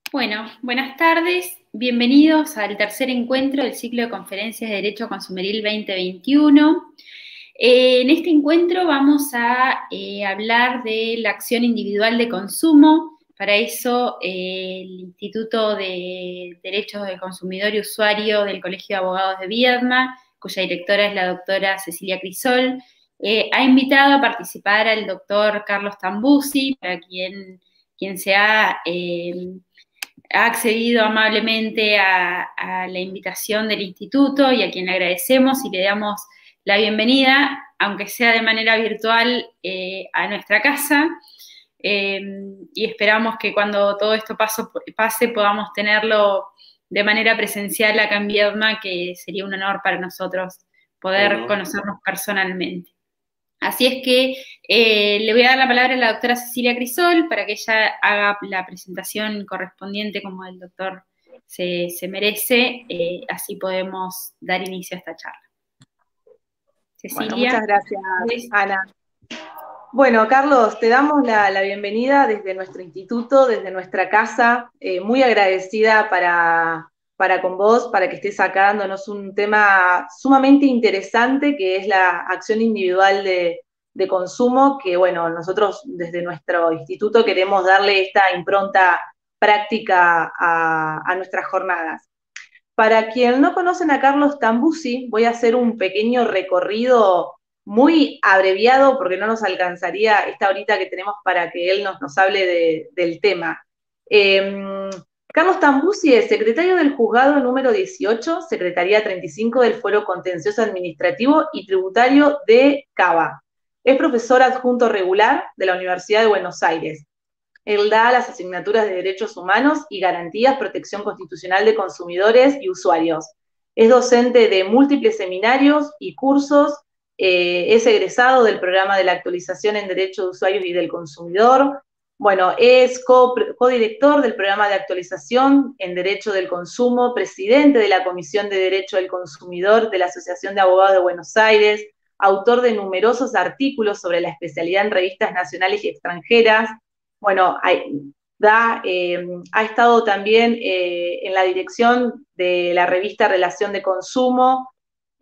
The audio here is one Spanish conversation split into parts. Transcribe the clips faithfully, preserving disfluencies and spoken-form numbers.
Bueno, buenas tardes, bienvenidos al tercer encuentro del ciclo de conferencias de Derecho Consumeril veinte veintiuno. Eh, en este encuentro vamos a eh, hablar de la acción individual de consumo. Para eso, eh, el Instituto de Derechos del Consumidor y Usuario del Colegio de Abogados de Viedma, cuya directora es la doctora Cecilia Crisol, eh, ha invitado a participar al doctor Carlos Tambuzzi, para quien, quien se ha... Eh, ha accedido amablemente a, a la invitación del instituto y a quien le agradecemos y le damos la bienvenida, aunque sea de manera virtual, eh, a nuestra casa. Eh, y esperamos que cuando todo esto paso, pase podamos tenerlo de manera presencial acá en Viedma, que sería un honor para nosotros poder Bueno. conocernos personalmente. Así es que eh, le voy a dar la palabra a la doctora Cecilia Crisol para que ella haga la presentación correspondiente como el doctor se, se merece, eh, así podemos dar inicio a esta charla. Bueno, Cecilia. muchas gracias, Ana. Bueno, Carlos, te damos la, la bienvenida desde nuestro instituto, desde nuestra casa, eh, muy agradecida para, para con vos, para que estés acá dándonos un tema sumamente interesante, que es la acción individual de, de consumo, que bueno, nosotros desde nuestro instituto queremos darle esta impronta práctica a, a nuestras jornadas. Para quien no conocen a Carlos Tambuzzi, voy a hacer un pequeño recorrido muy abreviado porque no nos alcanzaría esta horita que tenemos para que él nos, nos hable de, del tema. Eh, Carlos Tambuzzi es secretario del juzgado número dieciocho, Secretaría treinta y cinco del Fuero Contencioso Administrativo y Tributario de Cava. Es profesor adjunto regular de la Universidad de Buenos Aires. Él da las asignaturas de Derechos Humanos y Garantías, Protección Constitucional de Consumidores y Usuarios. Es docente de múltiples seminarios y cursos, eh, es egresado del programa de la actualización en Derecho de Usuarios y del Consumidor. Bueno, es codirector del programa de actualización en Derecho del Consumo, presidente de la Comisión de Derecho del Consumidor de la Asociación de Abogados de Buenos Aires, autor de numerosos artículos sobre la especialidad en revistas nacionales y extranjeras. Bueno, hay, da, eh, ha estado también eh, en la dirección de la revista Relación de Consumo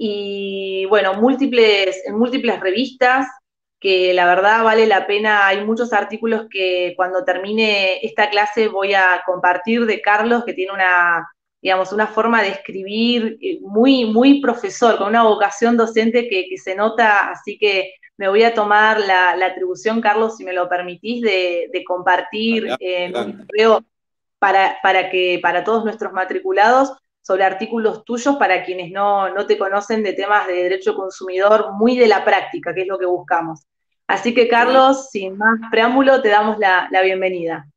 y, bueno, múltiples, en múltiples revistas que la verdad vale la pena. Hay muchos artículos que cuando termine esta clase voy a compartir de Carlos, que tiene una, digamos, una forma de escribir muy, muy profesor, con una vocación docente que, que se nota, así que me voy a tomar la, la atribución, Carlos, si me lo permitís, de, de compartir en un correo para, para, que, para todos nuestros matriculados sobre artículos tuyos para quienes no, no te conocen, de temas de derecho consumidor muy de la práctica, que es lo que buscamos. Así que, Carlos, sin más preámbulo, te damos la, la bienvenida.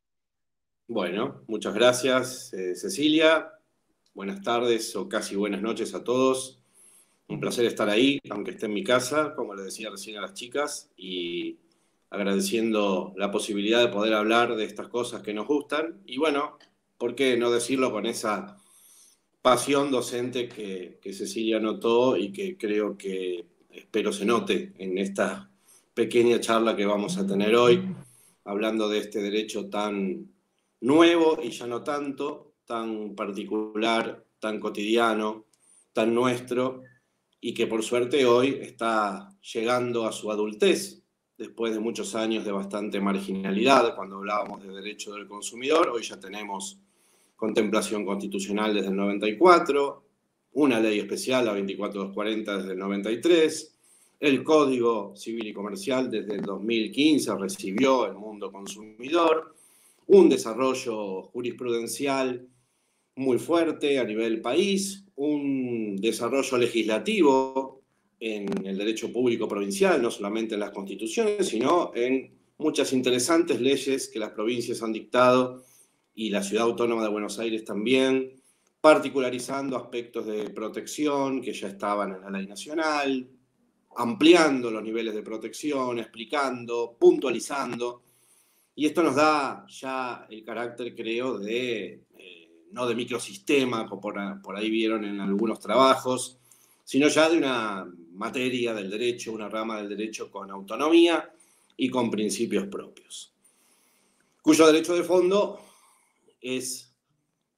Bueno, muchas gracias, eh, Cecilia. Buenas tardes o casi buenas noches a todos. Un placer estar ahí, aunque esté en mi casa, como le decía recién a las chicas, y agradeciendo la posibilidad de poder hablar de estas cosas que nos gustan. Y bueno, ¿por qué no decirlo con esa pasión docente que, que Cecilia notó y que creo que espero se note en esta pequeña charla que vamos a tener hoy, hablando de este derecho tan nuevo y ya no tanto, tan particular, tan cotidiano, tan nuestro, y que por suerte hoy está llegando a su adultez, después de muchos años de bastante marginalidad. Cuando hablábamos de derecho del consumidor, hoy ya tenemos contemplación constitucional desde el noventa y cuatro, una ley especial, la veinticuatro mil doscientos cuarenta, desde el noventa y tres, el Código Civil y Comercial desde el dos mil quince recibió el mundo consumidor, un desarrollo jurisprudencial muy fuerte a nivel país, un desarrollo legislativo en el derecho público provincial, no solamente en las constituciones, sino en muchas interesantes leyes que las provincias han dictado y la Ciudad Autónoma de Buenos Aires también, particularizando aspectos de protección que ya estaban en la ley nacional, ampliando los niveles de protección, explicando, puntualizando. Y esto nos da ya el carácter, creo, de, eh, no de microsistema, como por, por ahí vieron en algunos trabajos, sino ya de una materia del derecho, una rama del derecho con autonomía y con principios propios, cuyo derecho de fondo es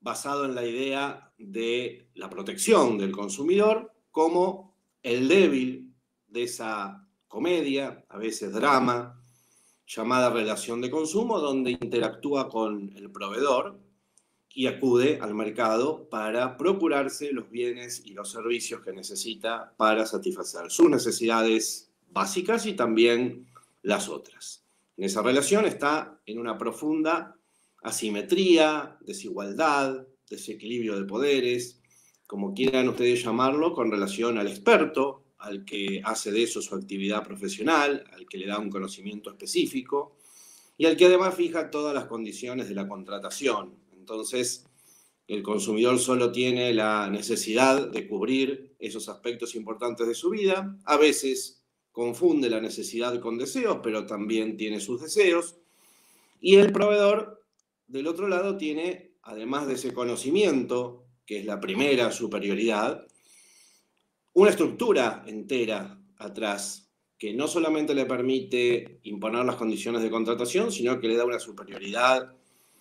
basado en la idea de la protección del consumidor como el débil de esa comedia, a veces drama, llamada relación de consumo, donde interactúa con el proveedor y acude al mercado para procurarse los bienes y los servicios que necesita para satisfacer sus necesidades básicas y también las otras. En esa relación está en una profunda asimetría, desigualdad, desequilibrio de poderes, como quieran ustedes llamarlo, con relación al experto, al que hace de eso su actividad profesional, al que le da un conocimiento específico y al que además fija todas las condiciones de la contratación. Entonces, el consumidor solo tiene la necesidad de cubrir esos aspectos importantes de su vida. A veces confunde la necesidad con deseos, pero también tiene sus deseos. Y el proveedor, del otro lado, tiene, además de ese conocimiento, que es la primera superioridad, una estructura entera atrás que no solamente le permite imponer las condiciones de contratación, sino que le da una superioridad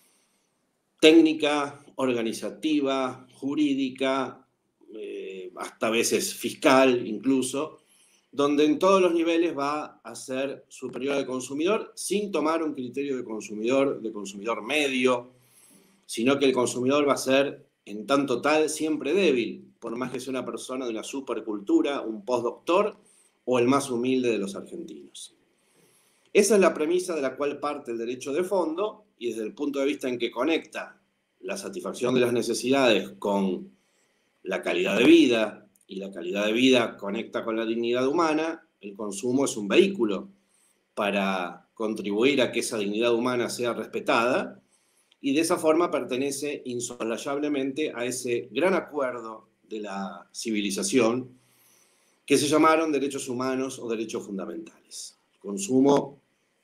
técnica, organizativa, jurídica, eh, hasta a veces fiscal incluso, donde en todos los niveles va a ser superior al consumidor sin tomar un criterio de consumidor, de consumidor medio, sino que el consumidor va a ser en tanto tal siempre débil, por más que sea una persona de una supercultura, un postdoctor o el más humilde de los argentinos. Esa es la premisa de la cual parte el derecho de fondo y desde el punto de vista en que conecta la satisfacción de las necesidades con la calidad de vida y la calidad de vida conecta con la dignidad humana, el consumo es un vehículo para contribuir a que esa dignidad humana sea respetada y de esa forma pertenece insoslayablemente a ese gran acuerdo de la civilización que se llamaron derechos humanos o derechos fundamentales. El consumo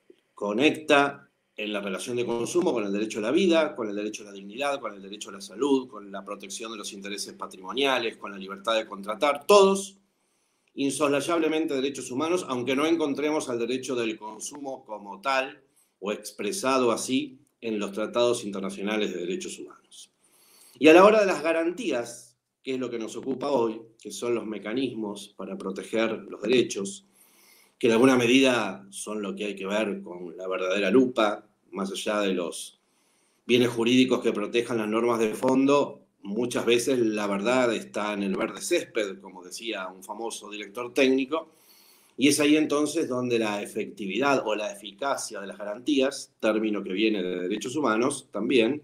conecta en la relación de consumo con el derecho a la vida, con el derecho a la dignidad, con el derecho a la salud, con la protección de los intereses patrimoniales, con la libertad de contratar, todos insoslayablemente derechos humanos, aunque no encontremos al derecho del consumo como tal o expresado así en los tratados internacionales de derechos humanos. Y a la hora de las garantías, que es lo que nos ocupa hoy, que son los mecanismos para proteger los derechos, que en alguna medida son lo que hay que ver con la verdadera lupa, más allá de los bienes jurídicos que protejan las normas de fondo, muchas veces la verdad está en el verde césped, como decía un famoso director técnico, y es ahí entonces donde la efectividad o la eficacia de las garantías, término que viene de derechos humanos también,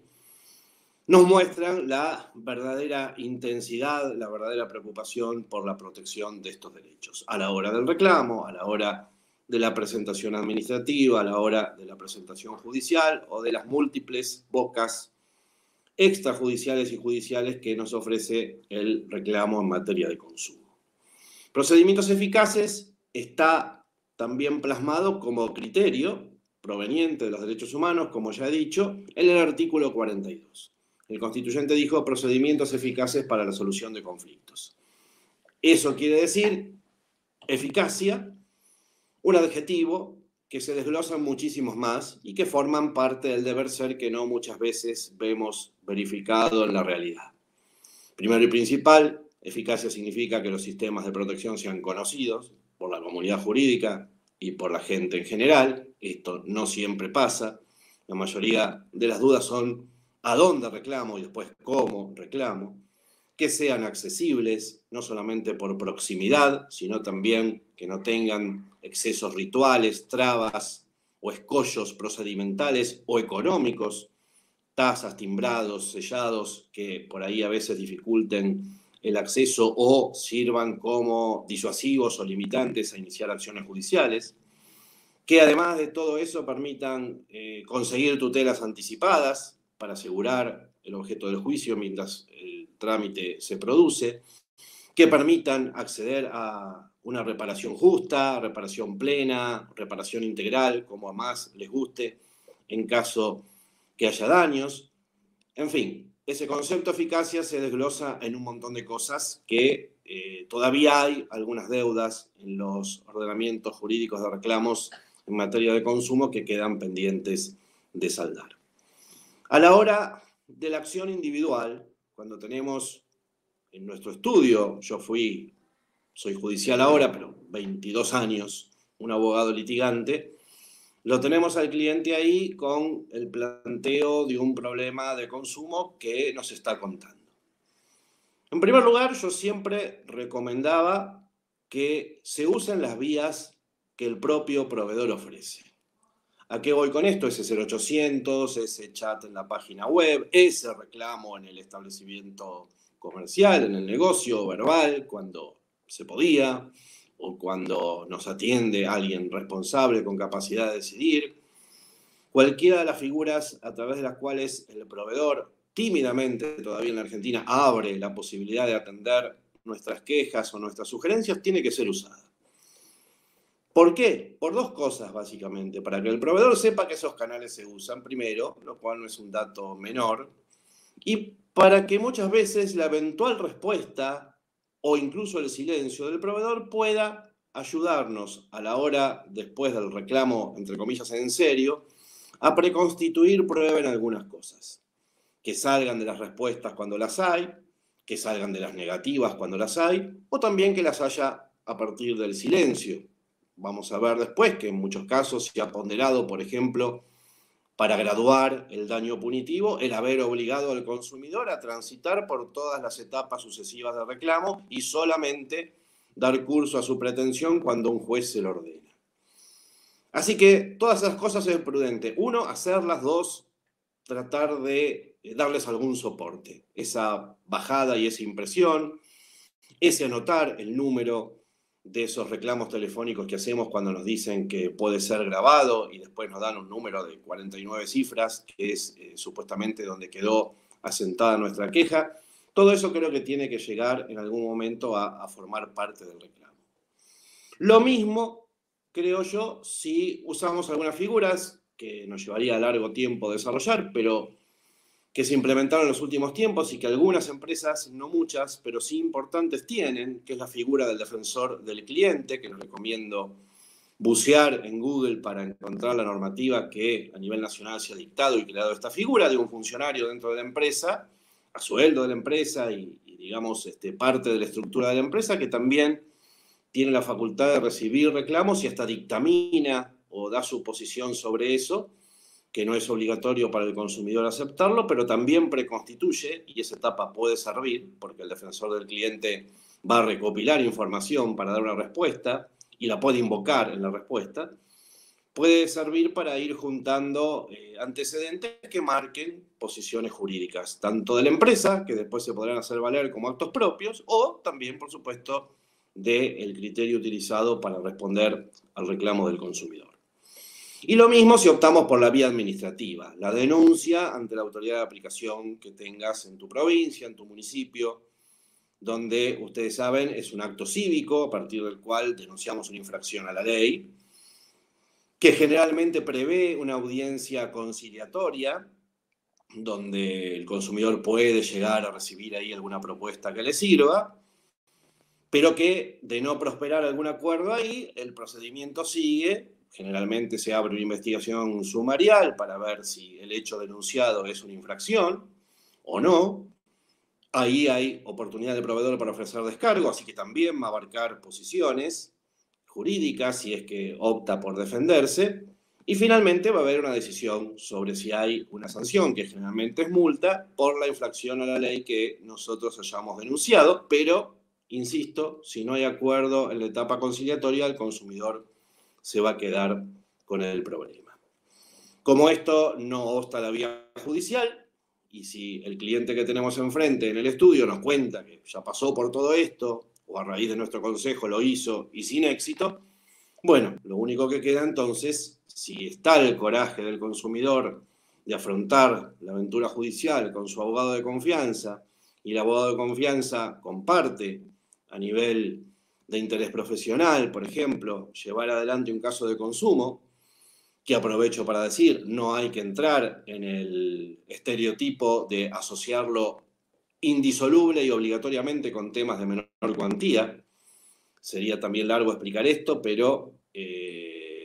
nos muestran la verdadera intensidad, la verdadera preocupación por la protección de estos derechos. A la hora del reclamo, a la hora de la presentación administrativa, a la hora de la presentación judicial o de las múltiples bocas extrajudiciales y judiciales que nos ofrece el reclamo en materia de consumo. Procedimientos eficaces está también plasmado como criterio proveniente de los derechos humanos, como ya he dicho, en el artículo cuarenta y dos. El constituyente dijo procedimientos eficaces para la solución de conflictos. Eso quiere decir eficacia, un adjetivo que se desglosan muchísimos más y que forman parte del deber ser que no muchas veces vemos verificado en la realidad. Primero y principal, eficacia significa que los sistemas de protección sean conocidos por la comunidad jurídica y por la gente en general. Esto no siempre pasa. La mayoría de las dudas son a dónde reclamo y después cómo reclamo, que sean accesibles, no solamente por proximidad, sino también que no tengan excesos rituales, trabas o escollos procedimentales o económicos, tasas, timbrados, sellados, que por ahí a veces dificulten el acceso o sirvan como disuasivos o limitantes a iniciar acciones judiciales, que además de todo eso permitan eh, conseguir tutelas anticipadas, para asegurar el objeto del juicio mientras el trámite se produce, que permitan acceder a una reparación justa, reparación plena, reparación integral, como a más les guste, en caso que haya daños. En fin, ese concepto de eficacia se desglosa en un montón de cosas que eh, todavía hay algunas deudas en los ordenamientos jurídicos de reclamos en materia de consumo que quedan pendientes de saldar. A la hora de la acción individual, cuando tenemos en nuestro estudio, yo fui, soy judicial ahora, pero veintidós años, un abogado litigante, lo tenemos al cliente ahí con el planteo de un problema de consumo que nos está contando. En primer lugar, yo siempre recomendaba que se usen las vías que el propio proveedor ofrece. ¿A qué voy con esto? Ese cero ochocientos, ese chat en la página web, ese reclamo en el establecimiento comercial, en el negocio verbal, cuando se podía, o cuando nos atiende alguien responsable con capacidad de decidir. Cualquiera de las figuras a través de las cuales el proveedor, tímidamente todavía en la Argentina, abre la posibilidad de atender nuestras quejas o nuestras sugerencias, tiene que ser usada. ¿Por qué? Por dos cosas, básicamente. Para que el proveedor sepa que esos canales se usan, primero, lo cual no es un dato menor, y para que muchas veces la eventual respuesta o incluso el silencio del proveedor pueda ayudarnos a la hora, después del reclamo, entre comillas, en serio, a preconstituir prueba en algunas cosas. Que salgan de las respuestas cuando las hay, que salgan de las negativas cuando las hay, o también que las haya a partir del silencio. Vamos a ver después que en muchos casos se ha ponderado, por ejemplo, para graduar el daño punitivo, el haber obligado al consumidor a transitar por todas las etapas sucesivas de reclamo y solamente dar curso a su pretensión cuando un juez se lo ordena. Así que todas esas cosas es prudente. Uno, hacerlas. Dos, tratar de darles algún soporte. Esa bajada y esa impresión, ese anotar el número de esos reclamos telefónicos que hacemos cuando nos dicen que puede ser grabado y después nos dan un número de cuarenta y nueve cifras, que es eh, supuestamente donde quedó asentada nuestra queja. Todo eso creo que tiene que llegar en algún momento a, a formar parte del reclamo. Lo mismo, creo yo, si usamos algunas figuras que nos llevaría largo tiempo desarrollar, pero que se implementaron en los últimos tiempos y que algunas empresas, no muchas, pero sí importantes tienen, que es la figura del defensor del cliente, que les recomiendo bucear en Google para encontrar la normativa que a nivel nacional se ha dictado y creado esta figura de un funcionario dentro de la empresa, a sueldo de la empresa y, y digamos, este, parte de la estructura de la empresa, que también tiene la facultad de recibir reclamos y hasta dictamina o da su posición sobre eso, que no es obligatorio para el consumidor aceptarlo, pero también preconstituye, y esa etapa puede servir, porque el defensor del cliente va a recopilar información para dar una respuesta, y la puede invocar en la respuesta, puede servir para ir juntando eh, antecedentes que marquen posiciones jurídicas, tanto de la empresa, que después se podrán hacer valer como actos propios, o también, por supuesto, del criterio utilizado para responder al reclamo del consumidor. Y lo mismo si optamos por la vía administrativa, la denuncia ante la autoridad de aplicación que tengas en tu provincia, en tu municipio, donde, ustedes saben, es un acto cívico a partir del cual denunciamos una infracción a la ley, que generalmente prevé una audiencia conciliatoria, donde el consumidor puede llegar a recibir ahí alguna propuesta que le sirva, pero que, de no prosperar algún acuerdo ahí, el procedimiento sigue. Generalmente se abre una investigación sumarial para ver si el hecho denunciado es una infracción o no. Ahí hay oportunidad del proveedor para ofrecer descargo, así que también va a abarcar posiciones jurídicas si es que opta por defenderse. Y finalmente va a haber una decisión sobre si hay una sanción, que generalmente es multa, por la infracción a la ley que nosotros hayamos denunciado. Pero, insisto, si no hay acuerdo en la etapa conciliatoria, el consumidor se va a quedar con el problema. Como esto no obsta la vía judicial, y si el cliente que tenemos enfrente en el estudio nos cuenta que ya pasó por todo esto, o a raíz de nuestro consejo lo hizo y sin éxito, bueno, lo único que queda entonces, si está el coraje del consumidor de afrontar la aventura judicial con su abogado de confianza, y el abogado de confianza comparte a nivel de interés profesional, por ejemplo, llevar adelante un caso de consumo, que aprovecho para decir, no hay que entrar en el estereotipo de asociarlo indisoluble y obligatoriamente con temas de menor cuantía. Sería también largo explicar esto, pero eh, el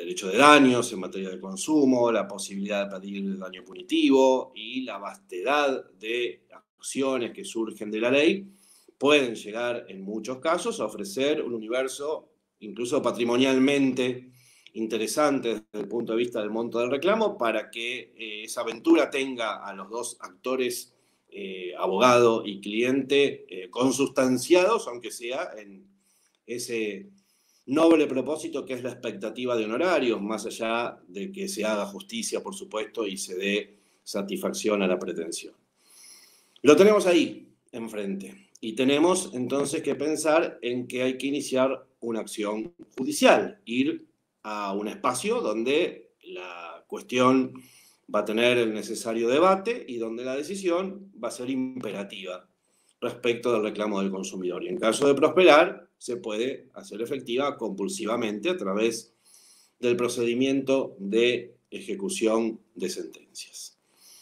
derecho de daños en materia de consumo, la posibilidad de pedir el daño punitivo y la vastedad de acciones que surgen de la ley pueden llegar en muchos casos a ofrecer un universo incluso patrimonialmente interesante desde el punto de vista del monto del reclamo para que eh, esa aventura tenga a los dos actores, eh, abogado y cliente, eh, consustanciados, aunque sea en ese noble propósito que es la expectativa de honorarios, más allá de que se haga justicia, por supuesto, y se dé satisfacción a la pretensión. Lo tenemos ahí, enfrente. Y tenemos entonces que pensar en que hay que iniciar una acción judicial, ir a un espacio donde la cuestión va a tener el necesario debate y donde la decisión va a ser imperativa respecto del reclamo del consumidor. Y en caso de prosperar, se puede hacer efectiva compulsivamente a través del procedimiento de ejecución de sentencias.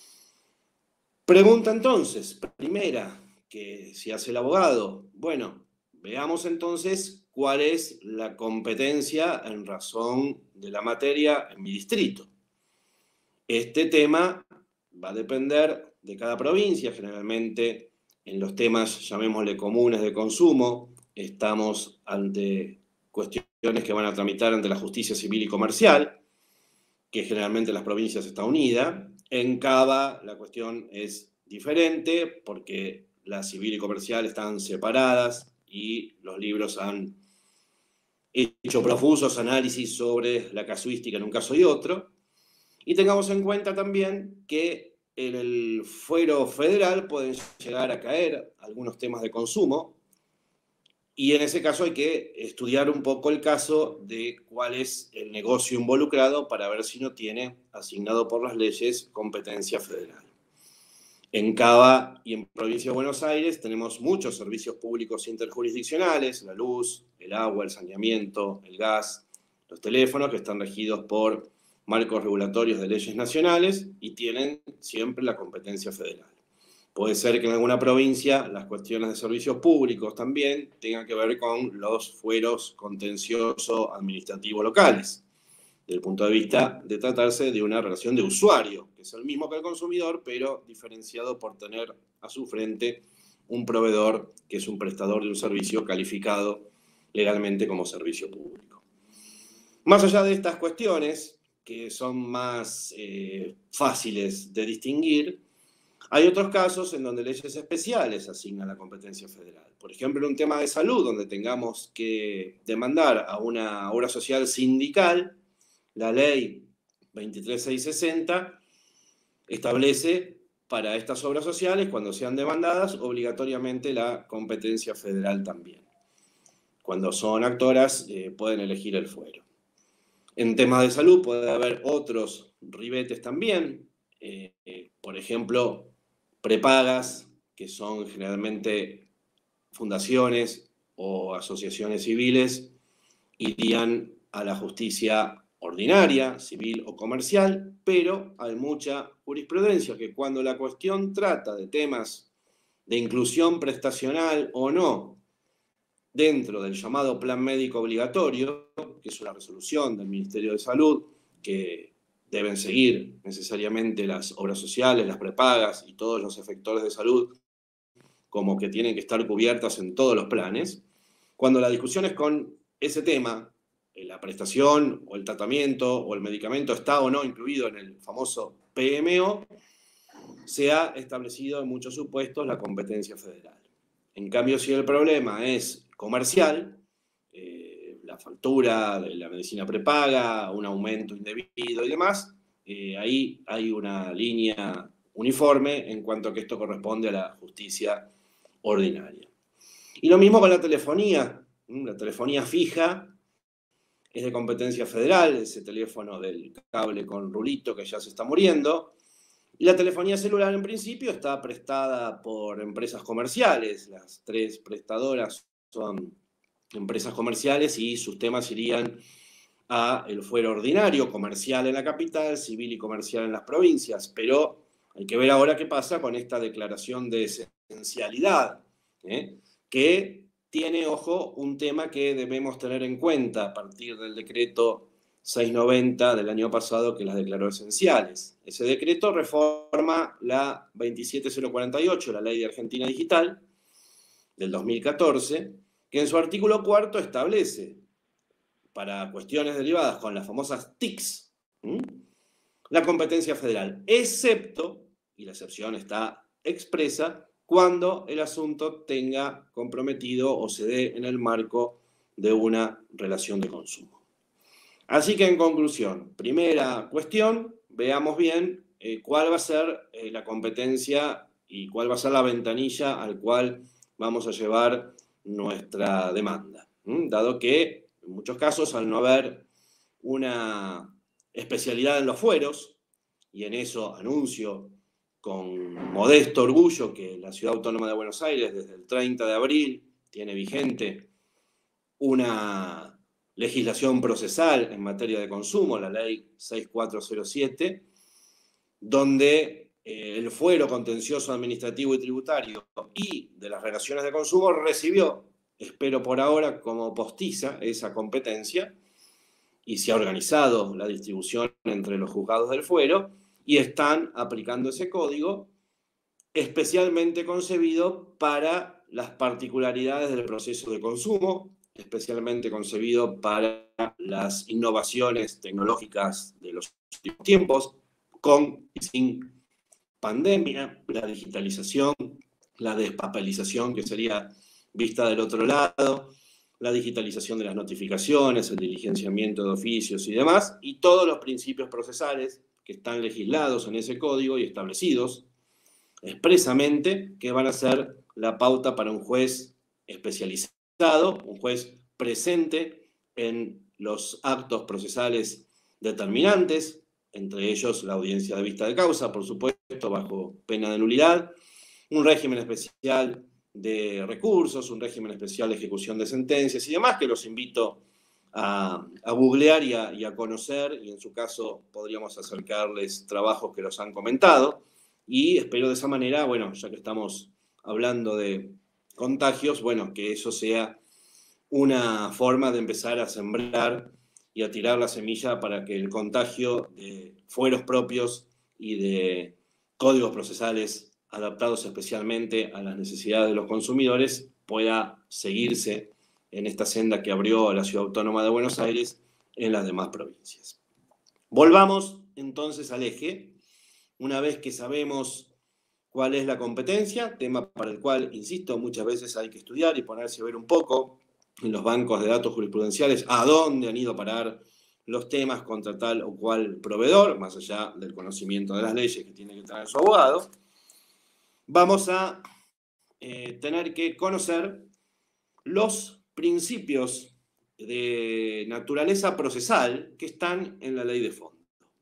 Pregunta entonces, primera, que si hace el abogado. Bueno, veamos entonces cuál es la competencia en razón de la materia en mi distrito. Este tema va a depender de cada provincia. Generalmente en los temas, llamémosle comunes de consumo, estamos ante cuestiones que van a tramitar ante la justicia civil y comercial, que generalmente en las provincias está unida. En Cava la cuestión es diferente porque la civil y comercial están separadas y los libros han hecho profusos análisis sobre la casuística en un caso y otro. Y tengamos en cuenta también que en el fuero federal pueden llegar a caer algunos temas de consumo y en ese caso hay que estudiar un poco el caso de cuál es el negocio involucrado para ver si no tiene asignado por las leyes competencia federal. En Cava y en Provincia de Buenos Aires tenemos muchos servicios públicos interjurisdiccionales, la luz, el agua, el saneamiento, el gas, los teléfonos, que están regidos por marcos regulatorios de leyes nacionales y tienen siempre la competencia federal. Puede ser que en alguna provincia las cuestiones de servicios públicos también tengan que ver con los fueros contencioso-administrativos locales, desde el punto de vista de tratarse de una relación de usuario, que es el mismo que el consumidor, pero diferenciado por tener a su frente un proveedor que es un prestador de un servicio calificado legalmente como servicio público. Más allá de estas cuestiones, que son más eh, fáciles de distinguir, hay otros casos en donde leyes especiales asignan la competencia federal. Por ejemplo, en un tema de salud, donde tengamos que demandar a una obra social sindical, la ley veintitrés mil seiscientos sesenta establece para estas obras sociales, cuando sean demandadas, obligatoriamente la competencia federal también. Cuando son actoras, eh, pueden elegir el fuero. En temas de salud puede haber otros ribetes también, eh, eh, por ejemplo, prepagas, que son generalmente fundaciones o asociaciones civiles, irían a la justicia ordinaria, civil o comercial, pero hay mucha jurisprudencia que cuando la cuestión trata de temas de inclusión prestacional o no dentro del llamado plan médico obligatorio, que es una resolución del Ministerio de Salud que deben seguir necesariamente las obras sociales, las prepagas y todos los efectores de salud, como que tienen que estar cubiertas en todos los planes. Cuando la discusión es con ese tema, la prestación o el tratamiento o el medicamento está o no incluido en el famoso P M O, se ha establecido en muchos supuestos la competencia federal. En cambio, si el problema es comercial, eh, la factura de la medicina prepaga, un aumento indebido y demás, eh, ahí hay una línea uniforme en cuanto a que esto corresponde a la justicia ordinaria. Y lo mismo con la telefonía. La telefonía fija es de competencia federal, ese teléfono del cable con rulito que ya se está muriendo. Y la telefonía celular, en principio, está prestada por empresas comerciales. Las tres prestadoras son empresas comerciales y sus temas irían a el fuero ordinario, comercial en la capital, civil y comercial en las provincias. Pero hay que ver ahora qué pasa con esta declaración de esencialidad, ¿eh? que tiene, ojo, un tema que debemos tener en cuenta a partir del decreto seiscientos noventa del año pasado, que las declaró esenciales. Ese decreto reforma la veintisiete mil cuarenta y ocho, la Ley de Argentina Digital, del dos mil catorce, que en su artículo cuarto establece, para cuestiones derivadas con las famosas T I Cs, ¿m? la competencia federal, excepto, y la excepción está expresa, cuando el asunto tenga comprometido o se dé en el marco de una relación de consumo. Así que, en conclusión, primera cuestión, veamos bien eh, cuál va a ser eh, la competencia y cuál va a ser la ventanilla al cual vamos a llevar nuestra demanda, ¿m? Dado que, en muchos casos, al no haber una especialidad en los fueros, y en eso anuncio con modesto orgullo que la Ciudad Autónoma de Buenos Aires, desde el treinta de abril, tiene vigente una legislación procesal en materia de consumo, la ley seis mil cuatrocientos siete, donde eh, el fuero contencioso administrativo y tributario y de las relaciones de consumo recibió, espero por ahora, como postiza esa competencia, y se ha organizado la distribución entre los juzgados del fuero, y están aplicando ese código especialmente concebido para las particularidades del proceso de consumo, especialmente concebido para las innovaciones tecnológicas de los últimos tiempos, con y sin pandemia, la digitalización, la despapelización, que sería vista del otro lado, la digitalización de las notificaciones, el diligenciamiento de oficios y demás, y todos los principios procesales que están legislados en ese código y establecidos expresamente, que van a ser la pauta para un juez especializado, un juez presente en los actos procesales determinantes, entre ellos la audiencia de vista de causa, por supuesto, bajo pena de nulidad, un régimen especial de recursos, un régimen especial de ejecución de sentencias y demás, que los invito a, a googlear y a, y a conocer, y en su caso podríamos acercarles trabajos que los han comentado, y espero de esa manera, bueno, ya que estamos hablando de contagios, bueno, que eso sea una forma de empezar a sembrar y a tirar la semilla para que el contagio de fueros propios y de códigos procesales adaptados especialmente a las necesidades de los consumidores pueda seguirse en esta senda que abrió la Ciudad Autónoma de Buenos Aires en las demás provincias. Volvamos entonces al eje. Una vez que sabemos cuál es la competencia, tema para el cual, insisto, muchas veces hay que estudiar y ponerse a ver un poco en los bancos de datos jurisprudenciales a dónde han ido a parar los temas contra tal o cual proveedor, más allá del conocimiento de las leyes que tiene que tener su abogado, vamos a eh, tener que conocer los principios de naturaleza procesal que están en la ley de fondo.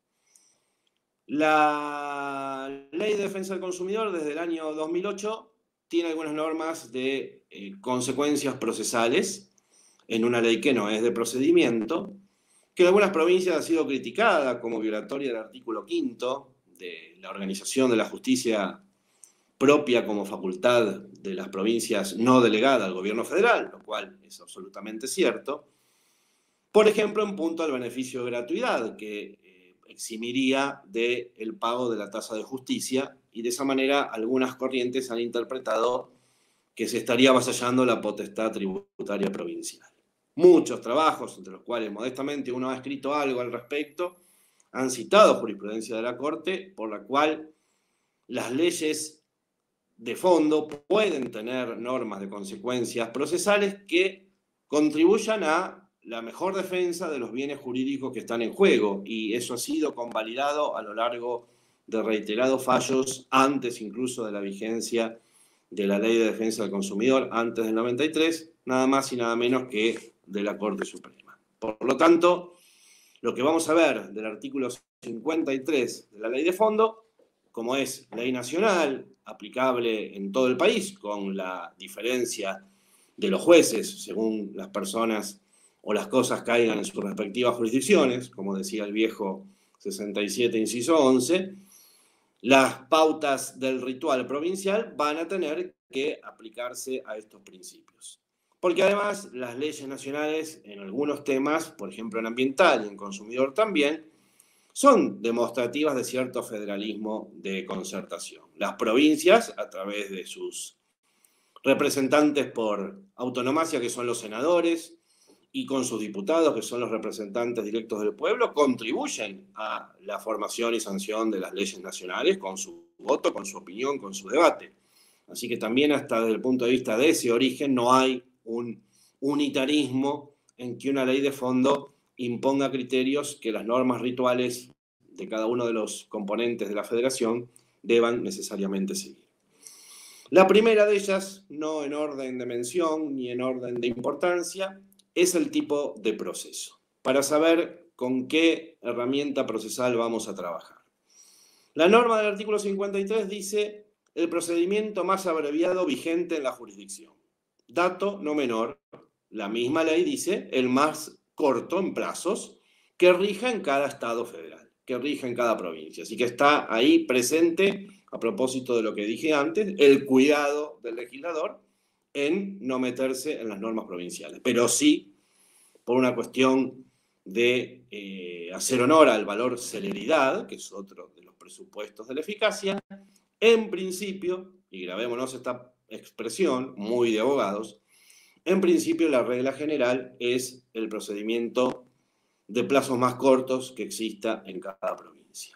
La Ley de Defensa del Consumidor desde el año dos mil ocho tiene algunas normas de eh, consecuencias procesales en una ley que no es de procedimiento, que en algunas provincias ha sido criticada como violatoria del artículo quinto de la organización de la justicia propia como facultad de las provincias no delegada al gobierno federal, lo cual es absolutamente cierto. Por ejemplo, en punto al beneficio de gratuidad, que eximiría del pago de la tasa de justicia, y de esa manera algunas corrientes han interpretado que se estaría avasallando la potestad tributaria provincial. Muchos trabajos, entre los cuales modestamente uno ha escrito algo al respecto, han citado jurisprudencia de la Corte por la cual las leyes de fondo pueden tener normas de consecuencias procesales que contribuyan a la mejor defensa de los bienes jurídicos que están en juego, y eso ha sido convalidado a lo largo de reiterados fallos, antes incluso de la vigencia de la Ley de Defensa del Consumidor, antes del noventa y tres, nada más y nada menos que de la Corte Suprema. Por lo tanto, lo que vamos a ver del artículo cincuenta y tres de la Ley de Fondo, como es ley nacional, aplicable en todo el país, con la diferencia de los jueces, según las personas o las cosas caigan en sus respectivas jurisdicciones, como decía el viejo sesenta y siete, inciso once, las pautas del ritual provincial van a tener que aplicarse a estos principios. Porque además las leyes nacionales en algunos temas, por ejemplo en ambiental y en consumidor también, son demostrativas de cierto federalismo de concertación. Las provincias, a través de sus representantes por autonomacia, que son los senadores, y con sus diputados, que son los representantes directos del pueblo, contribuyen a la formación y sanción de las leyes nacionales con su voto, con su opinión, con su debate. Así que también hasta desde el punto de vista de ese origen no hay un unitarismo en que una ley de fondo imponga criterios que las normas rituales de cada uno de los componentes de la federación deban necesariamente seguir. La primera de ellas, no en orden de mención ni en orden de importancia, es el tipo de proceso, para saber con qué herramienta procesal vamos a trabajar. La norma del artículo cincuenta y tres dice el procedimiento más abreviado vigente en la jurisdicción. Dato no menor, la misma ley dice el más corto en plazos que rija en cada estado federal, que rija en cada provincia. Así que está ahí presente, a propósito de lo que dije antes, el cuidado del legislador en no meterse en las normas provinciales, pero sí por una cuestión de eh, hacer honor al valor celeridad, que es otro de los presupuestos de la eficacia. En principio, y grabémonos esta expresión muy de abogados, en principio la regla general es el procedimiento de plazos más cortos que exista en cada provincia.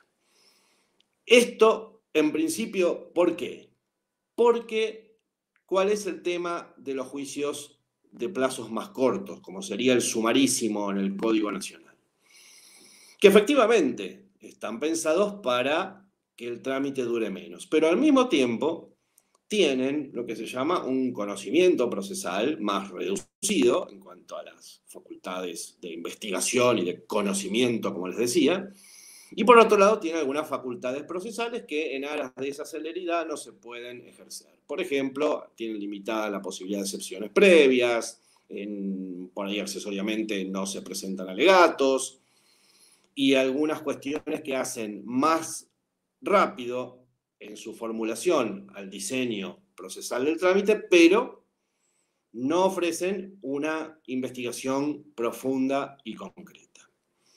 Esto, en principio, ¿por qué? Porque, ¿cuál es el tema de los juicios de plazos más cortos, como sería el sumarísimo en el Código Nacional? Que efectivamente están pensados para que el trámite dure menos, pero al mismo tiempo tienen lo que se llama un conocimiento procesal más reducido en cuanto a las facultades de investigación y de conocimiento, como les decía, y por otro lado tienen algunas facultades procesales que en aras de esa celeridad no se pueden ejercer. Por ejemplo, tienen limitada la posibilidad de excepciones previas, en, por ahí accesoriamente no se presentan alegatos, y algunas cuestiones que hacen más rápido en su formulación al diseño procesal del trámite, pero no ofrecen una investigación profunda y concreta.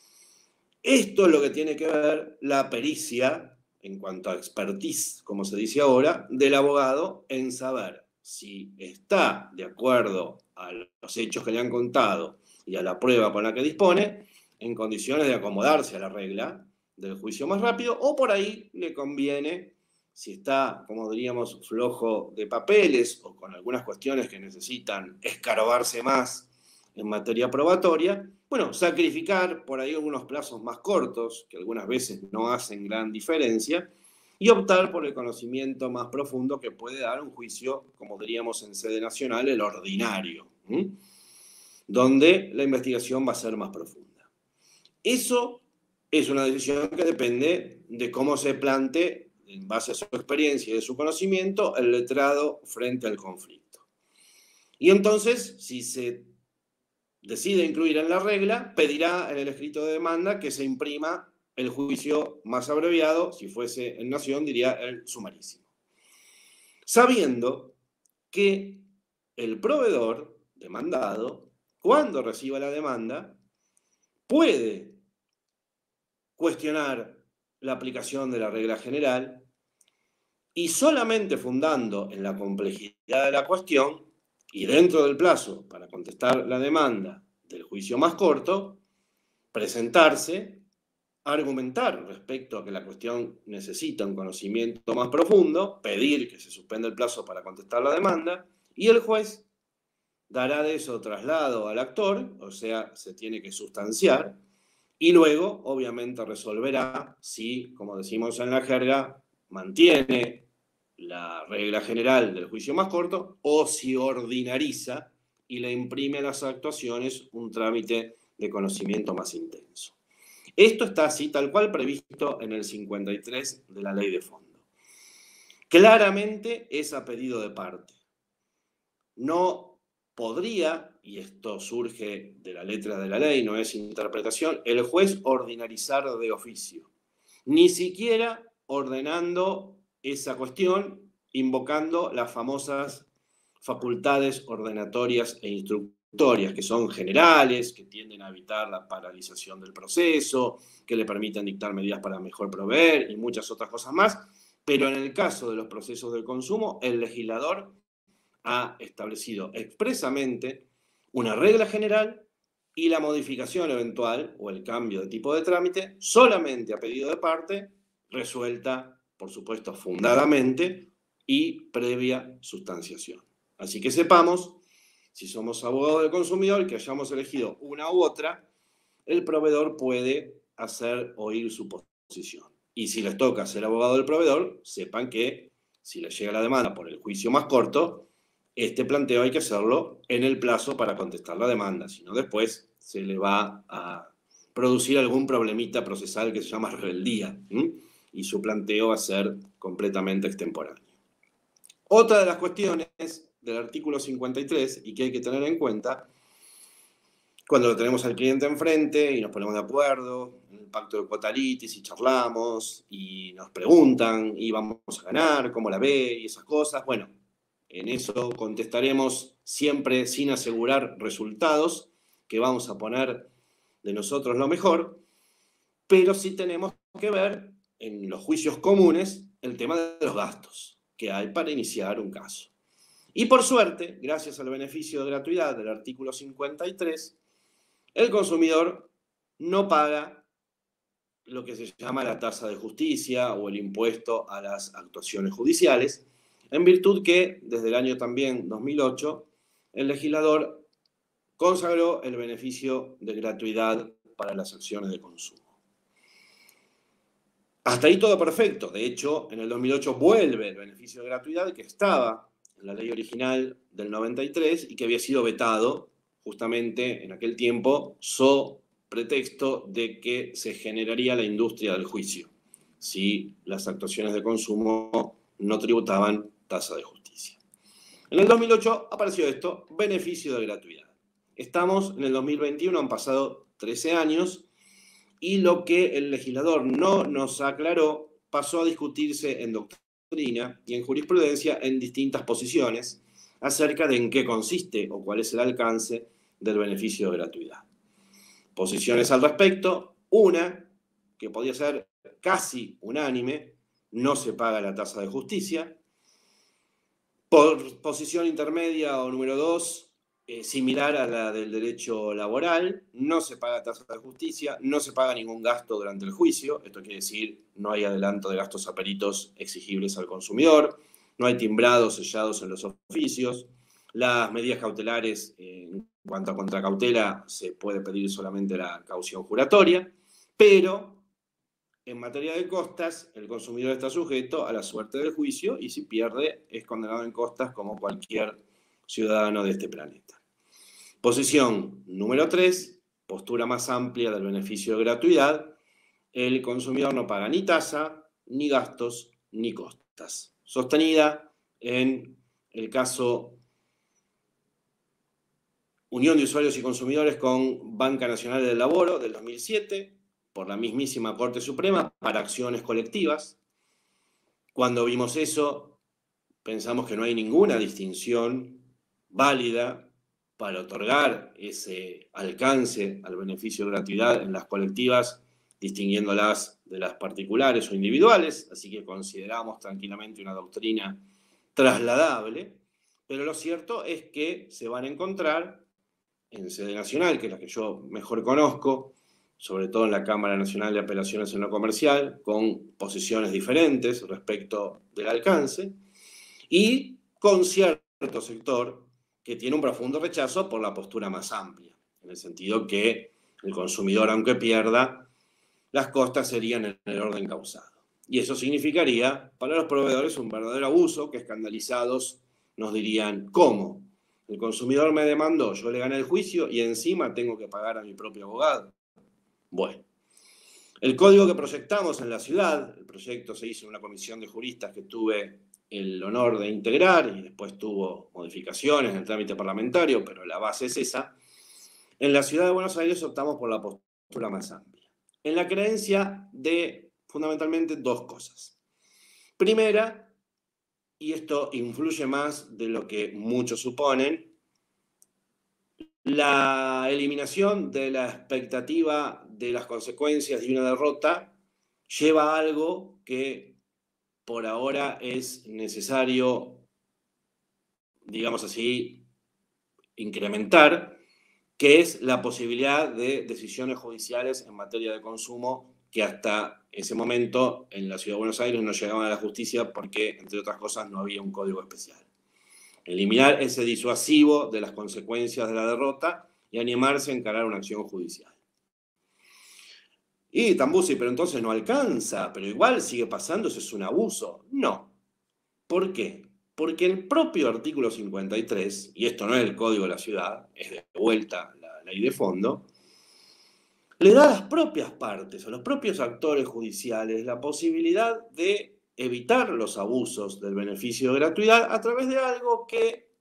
Esto es lo que tiene que ver la pericia, en cuanto a expertise, como se dice ahora, del abogado en saber si está de acuerdo a los hechos que le han contado y a la prueba con la que dispone, en condiciones de acomodarse a la regla del juicio más rápido, o por ahí le conviene, si está, como diríamos, flojo de papeles o con algunas cuestiones que necesitan escarbarse más en materia probatoria, bueno, sacrificar por ahí algunos plazos más cortos, que algunas veces no hacen gran diferencia, y optar por el conocimiento más profundo que puede dar un juicio, como diríamos en sede nacional, el ordinario, ¿sí? Donde la investigación va a ser más profunda. Eso es una decisión que depende de cómo se plantee, en base a su experiencia y de su conocimiento, el letrado frente al conflicto. Y entonces, si se decide incluir en la regla, pedirá en el escrito de demanda que se imprima el juicio más abreviado, si fuese en nación, diría el sumarísimo. Sabiendo que el proveedor demandado, cuando reciba la demanda, puede cuestionar la aplicación de la regla general y solamente fundando en la complejidad de la cuestión y dentro del plazo para contestar la demanda del juicio más corto, presentarse, argumentar respecto a que la cuestión necesita un conocimiento más profundo, pedir que se suspenda el plazo para contestar la demanda, y el juez dará de eso traslado al actor, o sea, se tiene que sustanciar, y luego, obviamente, resolverá si, como decimos en la jerga, mantiene la regla general del juicio más corto o si ordinariza y le imprime a las actuaciones un trámite de conocimiento más intenso. Esto está así, tal cual previsto en el cincuenta y tres de la Ley de Fondo. Claramente es a pedido de parte. No podría, y esto surge de la letra de la ley, no es interpretación, el juez ordinarizar de oficio, ni siquiera ordenando esa cuestión, invocando las famosas facultades ordenatorias e instructorias, que son generales, que tienden a evitar la paralización del proceso, que le permiten dictar medidas para mejor proveer y muchas otras cosas más. Pero en el caso de los procesos del consumo, el legislador ha establecido expresamente una regla general y la modificación eventual o el cambio de tipo de trámite solamente a pedido de parte, resuelta, por supuesto, fundadamente y previa sustanciación. Así que sepamos, si somos abogados del consumidor, que hayamos elegido una u otra, el proveedor puede hacer oír su posición. Y si les toca ser abogado del proveedor, sepan que si les llega la demanda por el juicio más corto, este planteo hay que hacerlo en el plazo para contestar la demanda, si no después se le va a producir algún problemita procesal que se llama rebeldía, ¿m? Y su planteo va a ser completamente extemporáneo. Otra de las cuestiones del artículo cincuenta y tres y que hay que tener en cuenta cuando lo tenemos al cliente enfrente y nos ponemos de acuerdo en el pacto de cuota litis y charlamos y nos preguntan y vamos a ganar, cómo la ve y esas cosas, bueno, en eso contestaremos siempre sin asegurar resultados, que vamos a poner de nosotros lo mejor, pero sí tenemos que ver en los juicios comunes el tema de los gastos que hay para iniciar un caso. Y por suerte, gracias al beneficio de gratuidad del artículo cincuenta y tres, el consumidor no paga lo que se llama la tasa de justicia o el impuesto a las actuaciones judiciales, en virtud que, desde el año también dos mil ocho, el legislador consagró el beneficio de gratuidad para las acciones de consumo. Hasta ahí todo perfecto. De hecho, en el dos mil ocho vuelve el beneficio de gratuidad que estaba en la ley original del noventa y tres y que había sido vetado justamente en aquel tiempo, so pretexto de que se generaría la industria del juicio si las actuaciones de consumo no tributaban tasa de justicia. En el dos mil ocho apareció esto, beneficio de gratuidad. Estamos en el dos mil veintiuno, han pasado trece años, y lo que el legislador no nos aclaró pasó a discutirse en doctrina y en jurisprudencia en distintas posiciones acerca de en qué consiste o cuál es el alcance del beneficio de gratuidad. Posiciones al respecto, una, que podía ser casi unánime, no se paga la tasa de justicia. Por posición intermedia o número dos, eh, similar a la del derecho laboral, no se paga tasa de justicia, no se paga ningún gasto durante el juicio, esto quiere decir no hay adelanto de gastos a peritos exigibles al consumidor, no hay timbrados sellados en los oficios, las medidas cautelares eh, en cuanto a contracautela se puede pedir solamente la caución juratoria, pero en materia de costas, el consumidor está sujeto a la suerte del juicio y si pierde es condenado en costas como cualquier ciudadano de este planeta. Posición número tres, postura más amplia del beneficio de gratuidad. El consumidor no paga ni tasa, ni gastos, ni costas. Sostenida en el caso Unión de Usuarios y Consumidores con Banca Nacional del Laboro del dos mil siete, por la mismísima Corte Suprema para acciones colectivas. Cuando vimos eso, pensamos que no hay ninguna distinción válida para otorgar ese alcance al beneficio de gratuidad en las colectivas, distinguiéndolas de las particulares o individuales, así que consideramos tranquilamente una doctrina trasladable, pero lo cierto es que se van a encontrar en sede nacional, que es la que yo mejor conozco, sobre todo en la Cámara Nacional de Apelaciones en lo Comercial, con posiciones diferentes respecto del alcance, y con cierto sector que tiene un profundo rechazo por la postura más amplia, en el sentido que el consumidor, aunque pierda, las costas serían en el orden causado. Y eso significaría para los proveedores un verdadero abuso, que escandalizados nos dirían, ¿cómo? El consumidor me demandó, yo le gané el juicio y encima tengo que pagar a mi propio abogado. Bueno, el código que proyectamos en la ciudad, el proyecto se hizo en una comisión de juristas que tuve el honor de integrar y después tuvo modificaciones en el trámite parlamentario, pero la base es esa. En la ciudad de Buenos Aires optamos por la postura más amplia, en la creencia de fundamentalmente dos cosas. Primera, y esto influye más de lo que muchos suponen, la eliminación de la expectativa de las consecuencias de una derrota lleva a algo que por ahora es necesario, digamos así, incrementar, que es la posibilidad de decisiones judiciales en materia de consumo que hasta ese momento en la Ciudad de Buenos Aires no llegaban a la justicia porque, entre otras cosas, no había un código especial. Eliminar ese disuasivo de las consecuencias de la derrota y animarse a encarar una acción judicial. Y Tambusi, pero entonces no alcanza, pero igual sigue pasando, eso es un abuso. No. ¿Por qué? Porque el propio artículo cincuenta y tres, y esto no es el Código de la Ciudad, es de vuelta la ley de fondo, le da a las propias partes, a los propios actores judiciales, la posibilidad de evitar los abusos del beneficio de gratuidad a través de algo que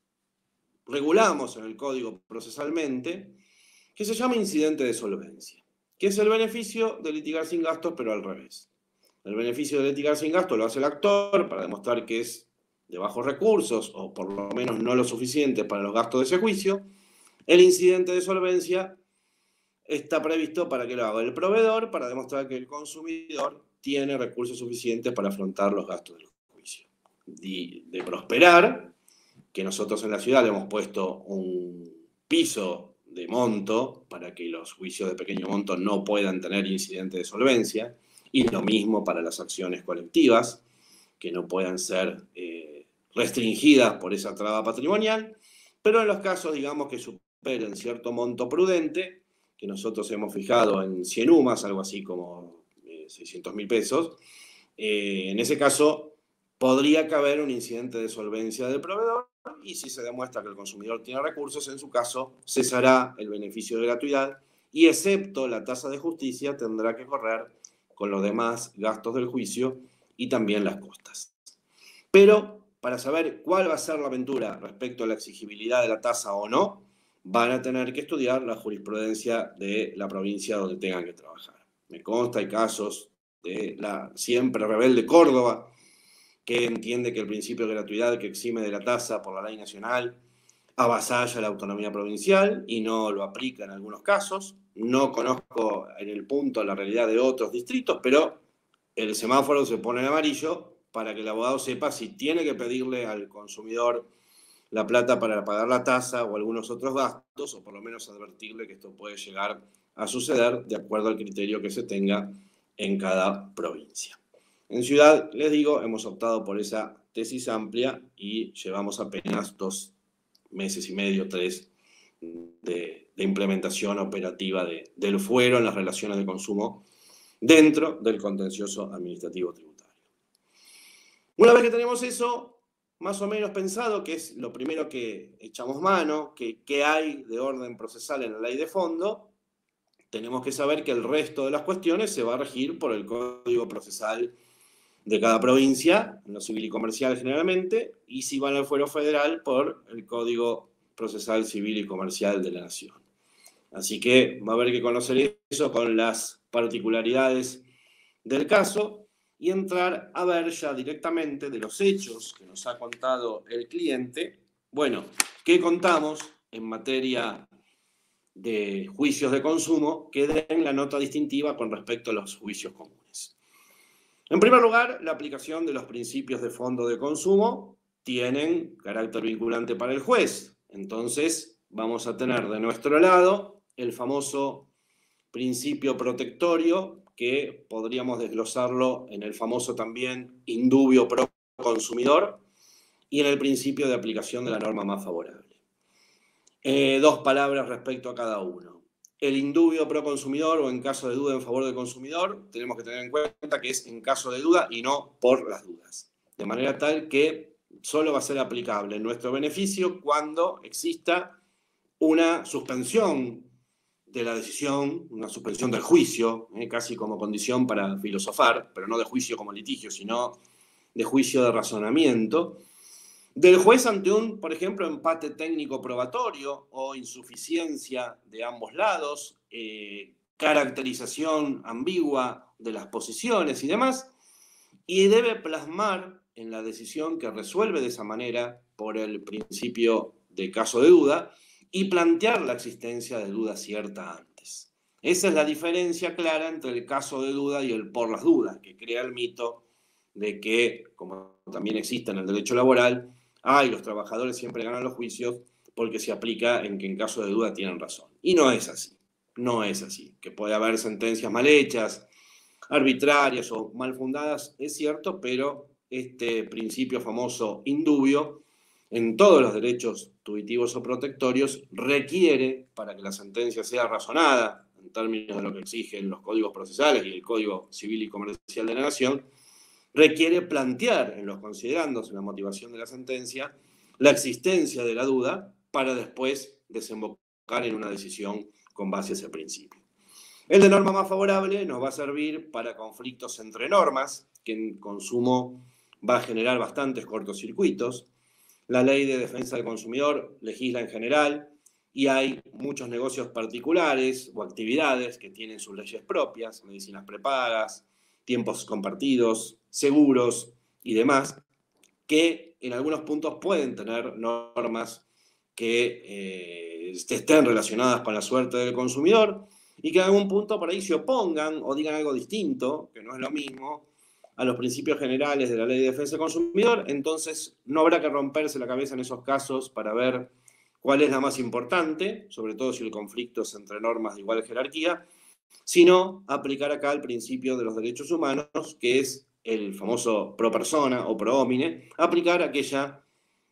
regulamos en el Código procesalmente, que se llama incidente de solvencia, que es el beneficio de litigar sin gastos, pero al revés. El beneficio de litigar sin gastos lo hace el actor para demostrar que es de bajos recursos, o por lo menos no lo suficiente para los gastos de ese juicio. El incidente de solvencia está previsto para que lo haga el proveedor, para demostrar que el consumidor tiene recursos suficientes para afrontar los gastos del juicio. De, de prosperar, que nosotros en la ciudad le hemos puesto un piso de monto para que los juicios de pequeño monto no puedan tener incidente de solvencia, y lo mismo para las acciones colectivas, que no puedan ser eh, restringidas por esa traba patrimonial, pero en los casos, digamos, que superen cierto monto prudente, que nosotros hemos fijado en cien UMAS, algo así como eh, seiscientos mil pesos, eh, en ese caso podría caber un incidente de solvencia del proveedor, y si se demuestra que el consumidor tiene recursos, en su caso cesará el beneficio de gratuidad y, excepto la tasa de justicia, tendrá que correr con los demás gastos del juicio y también las costas. Pero para saber cuál va a ser la aventura respecto a la exigibilidad de la tasa o no, van a tener que estudiar la jurisprudencia de la provincia donde tengan que trabajar. Me consta, hay casos de la siempre rebelde Córdoba, que entiende que el principio de gratuidad que exime de la tasa por la ley nacional avasalla la autonomía provincial y no lo aplica en algunos casos. No conozco en el punto la realidad de otros distritos, pero el semáforo se pone en amarillo para que el abogado sepa si tiene que pedirle al consumidor la plata para pagar la tasa o algunos otros gastos, o por lo menos advertirle que esto puede llegar a suceder de acuerdo al criterio que se tenga en cada provincia. En Ciudad, les digo, hemos optado por esa tesis amplia y llevamos apenas dos meses y medio, tres, de, de implementación operativa de, del fuero en las relaciones de consumo dentro del contencioso administrativo tributario. Una vez que tenemos eso más o menos pensado, que es lo primero que echamos mano, que, que hay de orden procesal en la ley de fondo, tenemos que saber que el resto de las cuestiones se va a regir por el Código Procesal de cada provincia, en lo civil y comercial generalmente, y si van al fuero federal, por el Código Procesal Civil y Comercial de la Nación. Así que va a haber que conocer eso con las particularidades del caso y entrar a ver ya directamente de los hechos que nos ha contado el cliente. Bueno, ¿qué contamos en materia de juicios de consumo que den la nota distintiva con respecto a los juicios comunes? En primer lugar, la aplicación de los principios de fondo de consumo tienen carácter vinculante para el juez. Entonces, vamos a tener de nuestro lado el famoso principio protectorio, que podríamos desglosarlo en el famoso también indubio pro consumidor y en el principio de aplicación de la norma más favorable. Eh, dos palabras respecto a cada uno. El indubio pro consumidor, o en caso de duda en favor del consumidor, tenemos que tener en cuenta que es en caso de duda y no por las dudas. De manera tal que solo va a ser aplicable en nuestro beneficio cuando exista una suspensión de la decisión, una suspensión del juicio, eh, casi como condición para filosofar, pero no de juicio como litigio, sino de juicio de razonamiento, del juez ante un, por ejemplo, empate técnico probatorio o insuficiencia de ambos lados, eh, caracterización ambigua de las posiciones y demás, y debe plasmar en la decisión que resuelve de esa manera por el principio de caso de duda y plantear la existencia de duda cierta antes. Esa es la diferencia clara entre el caso de duda y el por las dudas, que crea el mito de que, como también existe en el derecho laboral, ay, los trabajadores siempre ganan los juicios porque se aplica en que en caso de duda tienen razón. Y no es así, no es así. Que puede haber sentencias mal hechas, arbitrarias o mal fundadas, es cierto, pero este principio famoso indubio en todos los derechos tuitivos o protectorios requiere, para que la sentencia sea razonada, en términos de lo que exigen los códigos procesales y el Código Civil y Comercial de la Nación, requiere plantear en los considerandos, en la motivación de la sentencia, la existencia de la duda para después desembocar en una decisión con base a ese principio. El de norma más favorable nos va a servir para conflictos entre normas, que en consumo va a generar bastantes cortocircuitos. La Ley de Defensa del Consumidor legisla en general y hay muchos negocios particulares o actividades que tienen sus leyes propias, medicinas prepagas, tiempos compartidos, seguros y demás, que en algunos puntos pueden tener normas que eh, estén relacionadas con la suerte del consumidor y que en algún punto por ahí se opongan o digan algo distinto, que no es lo mismo, a los principios generales de la Ley de Defensa del Consumidor. Entonces no habrá que romperse la cabeza en esos casos para ver cuál es la más importante, sobre todo si el conflicto es entre normas de igual jerarquía, sino aplicar acá el principio de los derechos humanos, que es el famoso pro persona o pro homine, aplicar aquella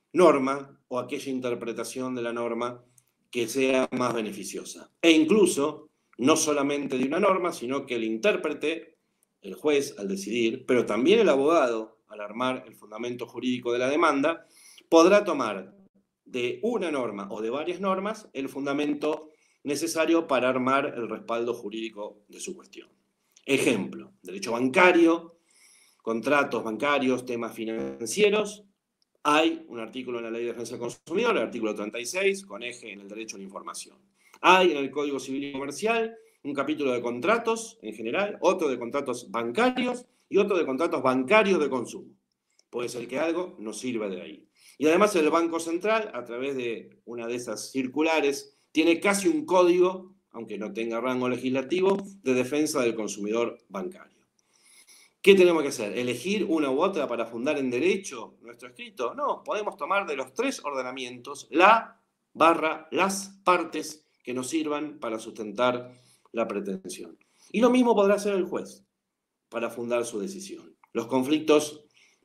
norma o aquella interpretación de la norma que sea más beneficiosa. E incluso, no solamente de una norma, sino que el intérprete, el juez al decidir, pero también el abogado al armar el fundamento jurídico de la demanda, podrá tomar de una norma o de varias normas el fundamento necesario para armar el respaldo jurídico de su cuestión. Ejemplo, derecho bancario, contratos bancarios, temas financieros. Hay un artículo en la Ley de Defensa del Consumidor, el artículo treinta y seis, con eje en el derecho a la información. Hay en el Código Civil y Comercial un capítulo de contratos en general, otro de contratos bancarios y otro de contratos bancarios de consumo. Puede ser que algo nos sirva de ahí. Y además el Banco Central, a través de una de esas circulares, tiene casi un código, aunque no tenga rango legislativo, de defensa del consumidor bancario. ¿Qué tenemos que hacer? ¿Elegir una u otra para fundar en derecho nuestro escrito? No, podemos tomar de los tres ordenamientos la barra las partes que nos sirvan para sustentar la pretensión. Y lo mismo podrá hacer el juez para fundar su decisión. Los conflictos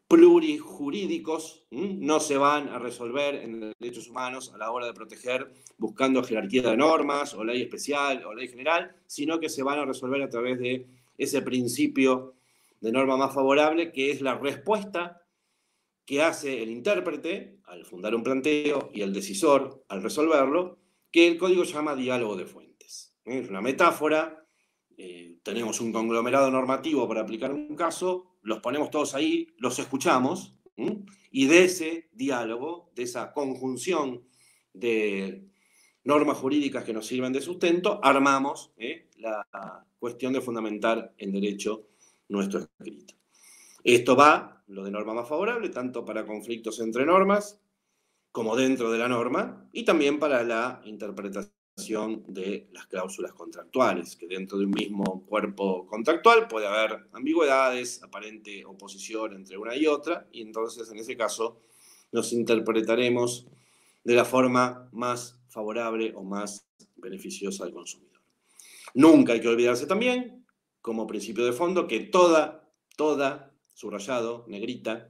plurijurídicos ¿m? no se van a resolver en derechos humanos a la hora de proteger buscando jerarquía de normas o ley especial o ley general, sino que se van a resolver a través de ese principio de norma más favorable, que es la respuesta que hace el intérprete al fundar un planteo y el decisor al resolverlo, que el código llama diálogo de fuentes. Es una metáfora, eh, tenemos un conglomerado normativo para aplicar un caso, los ponemos todos ahí, los escuchamos, ¿sí? Y de ese diálogo, de esa conjunción de normas jurídicas que nos sirven de sustento, armamos ¿eh? la cuestión de fundamentar en derecho nuestro escrito. Esto va, lo de norma más favorable, tanto para conflictos entre normas como dentro de la norma, y también para la interpretación de las cláusulas contractuales, que dentro de un mismo cuerpo contractual puede haber ambigüedades, aparente oposición entre una y otra, y entonces en ese caso nos interpretaremos de la forma más favorable o más beneficiosa al consumidor. Nunca hay que olvidarse también, como principio de fondo, que toda, toda, subrayado, negrita,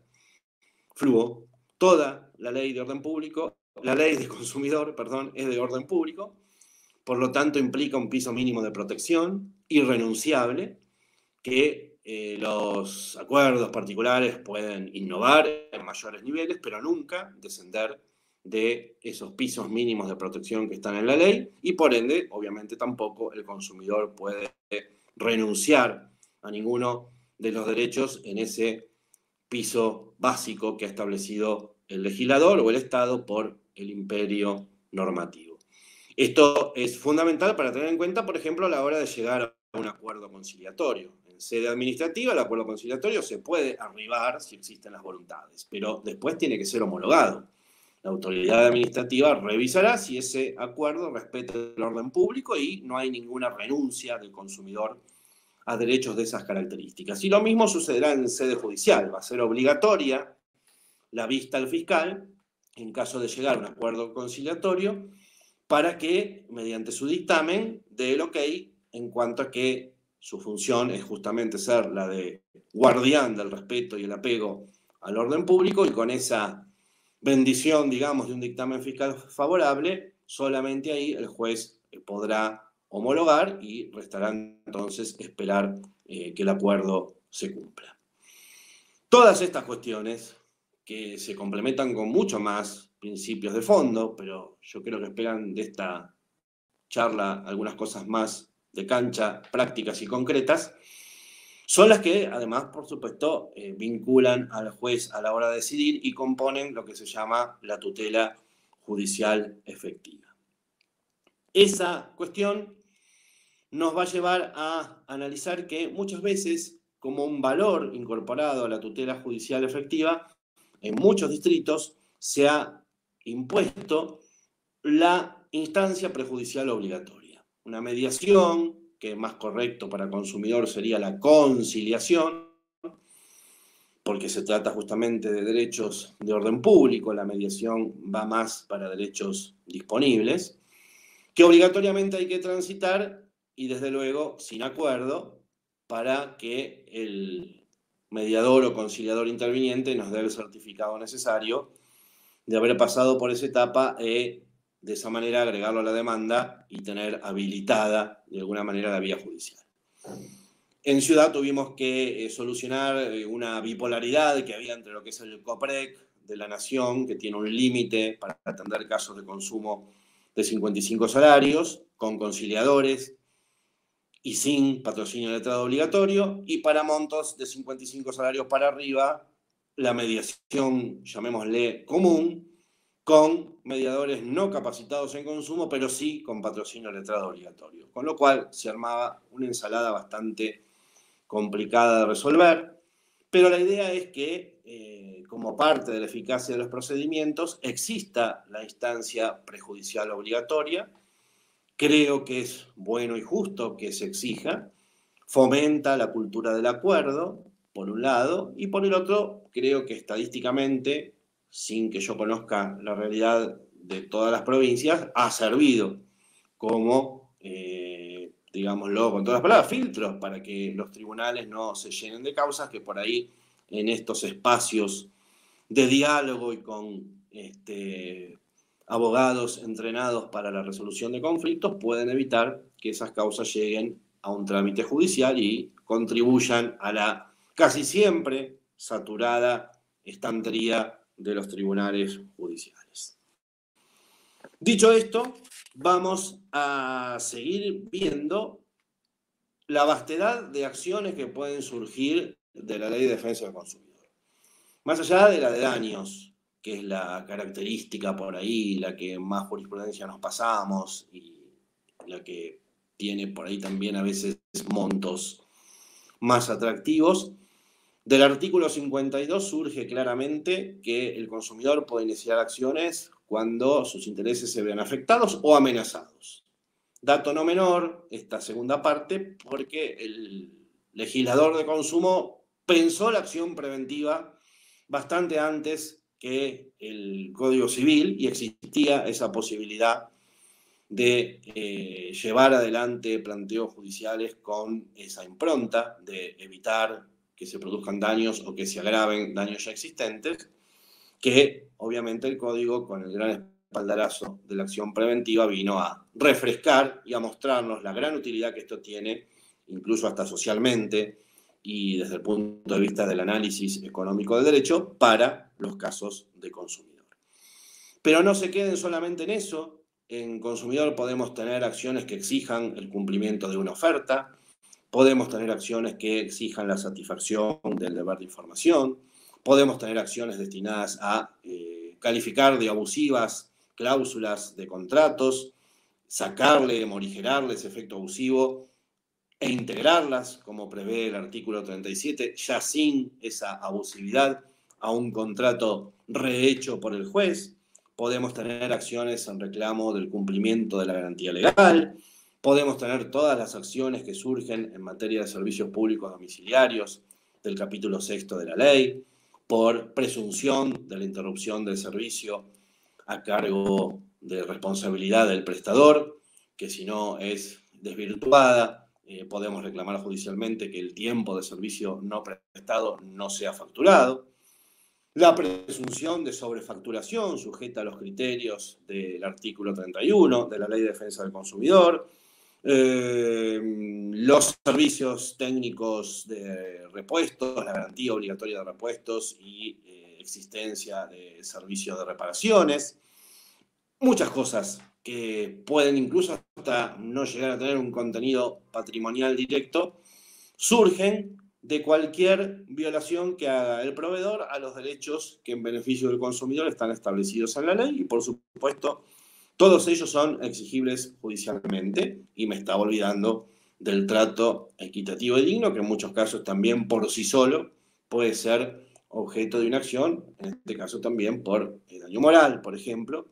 fluo, toda la ley de orden público, la ley de consumidor, perdón, es de orden público, por lo tanto implica un piso mínimo de protección irrenunciable, que eh, los acuerdos particulares pueden innovar en mayores niveles, pero nunca descender de esos pisos mínimos de protección que están en la ley, y por ende, obviamente tampoco el consumidor puede renunciar a ninguno de los derechos en ese piso básico que ha establecido el legislador o el Estado por el imperio normativo. Esto es fundamental para tener en cuenta, por ejemplo, a la hora de llegar a un acuerdo conciliatorio. en sede administrativa, el acuerdo conciliatorio se puede arribar si existen las voluntades, pero después tiene que ser homologado. La autoridad administrativa revisará si ese acuerdo respeta el orden público y no hay ninguna renuncia del consumidor a derechos de esas características. Y lo mismo sucederá en sede judicial. Va a ser obligatoria la vista al fiscal en caso de llegar a un acuerdo conciliatorio para que, mediante su dictamen, dé el ok en cuanto a que su función es justamente ser la de guardián del respeto y el apego al orden público, y con esa bendición, digamos, de un dictamen fiscal favorable, solamente ahí el juez podrá homologar y restará entonces esperar eh, que el acuerdo se cumpla. Todas estas cuestiones, que se complementan con mucho más principios de fondo, pero yo creo que esperan de esta charla algunas cosas más de cancha, prácticas y concretas, son las que, además, por supuesto, eh, vinculan al juez a la hora de decidir y componen lo que se llama la tutela judicial efectiva. Esa cuestión nos va a llevar a analizar que muchas veces, como un valor incorporado a la tutela judicial efectiva, en muchos distritos se ha impuesto la instancia prejudicial obligatoria. Una mediación, que más correcto para consumidor sería la conciliación, porque se trata justamente de derechos de orden público, la mediación va más para derechos disponibles, que obligatoriamente hay que transitar y desde luego sin acuerdo para que el mediador o conciliador interviniente nos dé el certificado necesario de haber pasado por esa etapa y de esa manera agregarlo a la demanda y tener habilitada de alguna manera la vía judicial. En Ciudad tuvimos que eh, solucionar eh, una bipolaridad que había entre lo que es el COPREC de la Nación, que tiene un límite para atender casos de consumo de cincuenta y cinco salarios, con conciliadores y sin patrocinio de letrado obligatorio, y para montos de cincuenta y cinco salarios para arriba, la mediación, llamémosle común, con mediadores no capacitados en consumo, pero sí con patrocinio de letrado obligatorio. Con lo cual se armaba una ensalada bastante complicada de resolver, pero la idea es que, eh, como parte de la eficacia de los procedimientos, exista la instancia prejudicial obligatoria. Creo que es bueno y justo que se exija, fomenta la cultura del acuerdo, por un lado, y por el otro, creo que estadísticamente, sin que yo conozca la realidad de todas las provincias, ha servido como, eh, digámoslo con todas las palabras, filtros para que los tribunales no se llenen de causas que por ahí, en estos espacios de diálogo y con este, abogados entrenados para la resolución de conflictos, pueden evitar que esas causas lleguen a un trámite judicial y contribuyan a la casi siempre saturada estantería de los tribunales judiciales. Dicho esto, vamos a seguir viendo la vastedad de acciones que pueden surgir de la Ley de Defensa del Consumidor. Más allá de la de daños, que es la característica por ahí, la que más jurisprudencia nos pasamos y la que tiene por ahí también a veces montos más atractivos. Del artículo cincuenta y dos surge claramente que el consumidor puede iniciar acciones cuando sus intereses se vean afectados o amenazados. Dato no menor, esta segunda parte, porque el legislador de consumo pensó la acción preventiva bastante antes que el Código Civil y existía esa posibilidad de eh, llevar adelante planteos judiciales con esa impronta de evitar que se produzcan daños o que se agraven daños ya existentes, que obviamente el Código, con el gran espaldarazo de la acción preventiva, vino a refrescar y a mostrarnos la gran utilidad que esto tiene, incluso hasta socialmente y desde el punto de vista del análisis económico del derecho, para los casos de consumidor. Pero no se queden solamente en eso. En consumidor podemos tener acciones que exijan el cumplimiento de una oferta, podemos tener acciones que exijan la satisfacción del deber de información, podemos tener acciones destinadas a eh, calificar de abusivas cláusulas de contratos, sacarle, morigerarle ese efecto abusivo e integrarlas, como prevé el artículo treinta y siete, ya sin esa abusividad, a un contrato rehecho por el juez. Podemos tener acciones en reclamo del cumplimiento de la garantía legal. Podemos tener todas las acciones que surgen en materia de servicios públicos domiciliarios del capítulo sexto de la ley, por presunción de la interrupción del servicio a cargo de responsabilidad del prestador, que si no es desvirtuada, eh, podemos reclamar judicialmente que el tiempo de servicio no prestado no sea facturado. La presunción de sobrefacturación sujeta a los criterios del artículo treinta y uno de la Ley de Defensa del Consumidor. Eh, los servicios técnicos de repuestos, la garantía obligatoria de repuestos y eh, existencia de servicios de reparaciones. Muchas cosas que pueden incluso hasta no llegar a tener un contenido patrimonial directo, surgen de cualquier violación que haga el proveedor a los derechos que en beneficio del consumidor están establecidos en la ley y, por supuesto, todos ellos son exigibles judicialmente, y me estaba olvidando del trato equitativo y digno, que en muchos casos también por sí solo puede ser objeto de una acción, en este caso también por el daño moral, por ejemplo,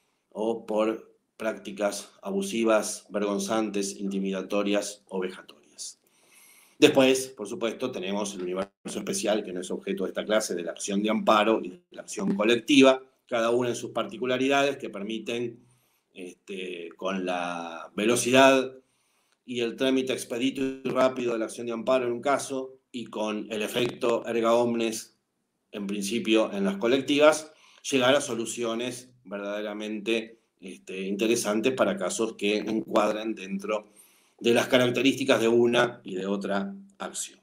o por prácticas abusivas, vergonzantes, intimidatorias o vejatorias. Después, por supuesto, tenemos el universo especial, que no es objeto de esta clase, de la acción de amparo y de la acción colectiva, cada una en sus particularidades que permiten, este, con la velocidad y el trámite expedito y rápido de la acción de amparo en un caso, y con el efecto erga omnes, en principio, en las colectivas, llegar a soluciones verdaderamente este, interesantes para casos que encuadren dentro de las características de una y de otra acción.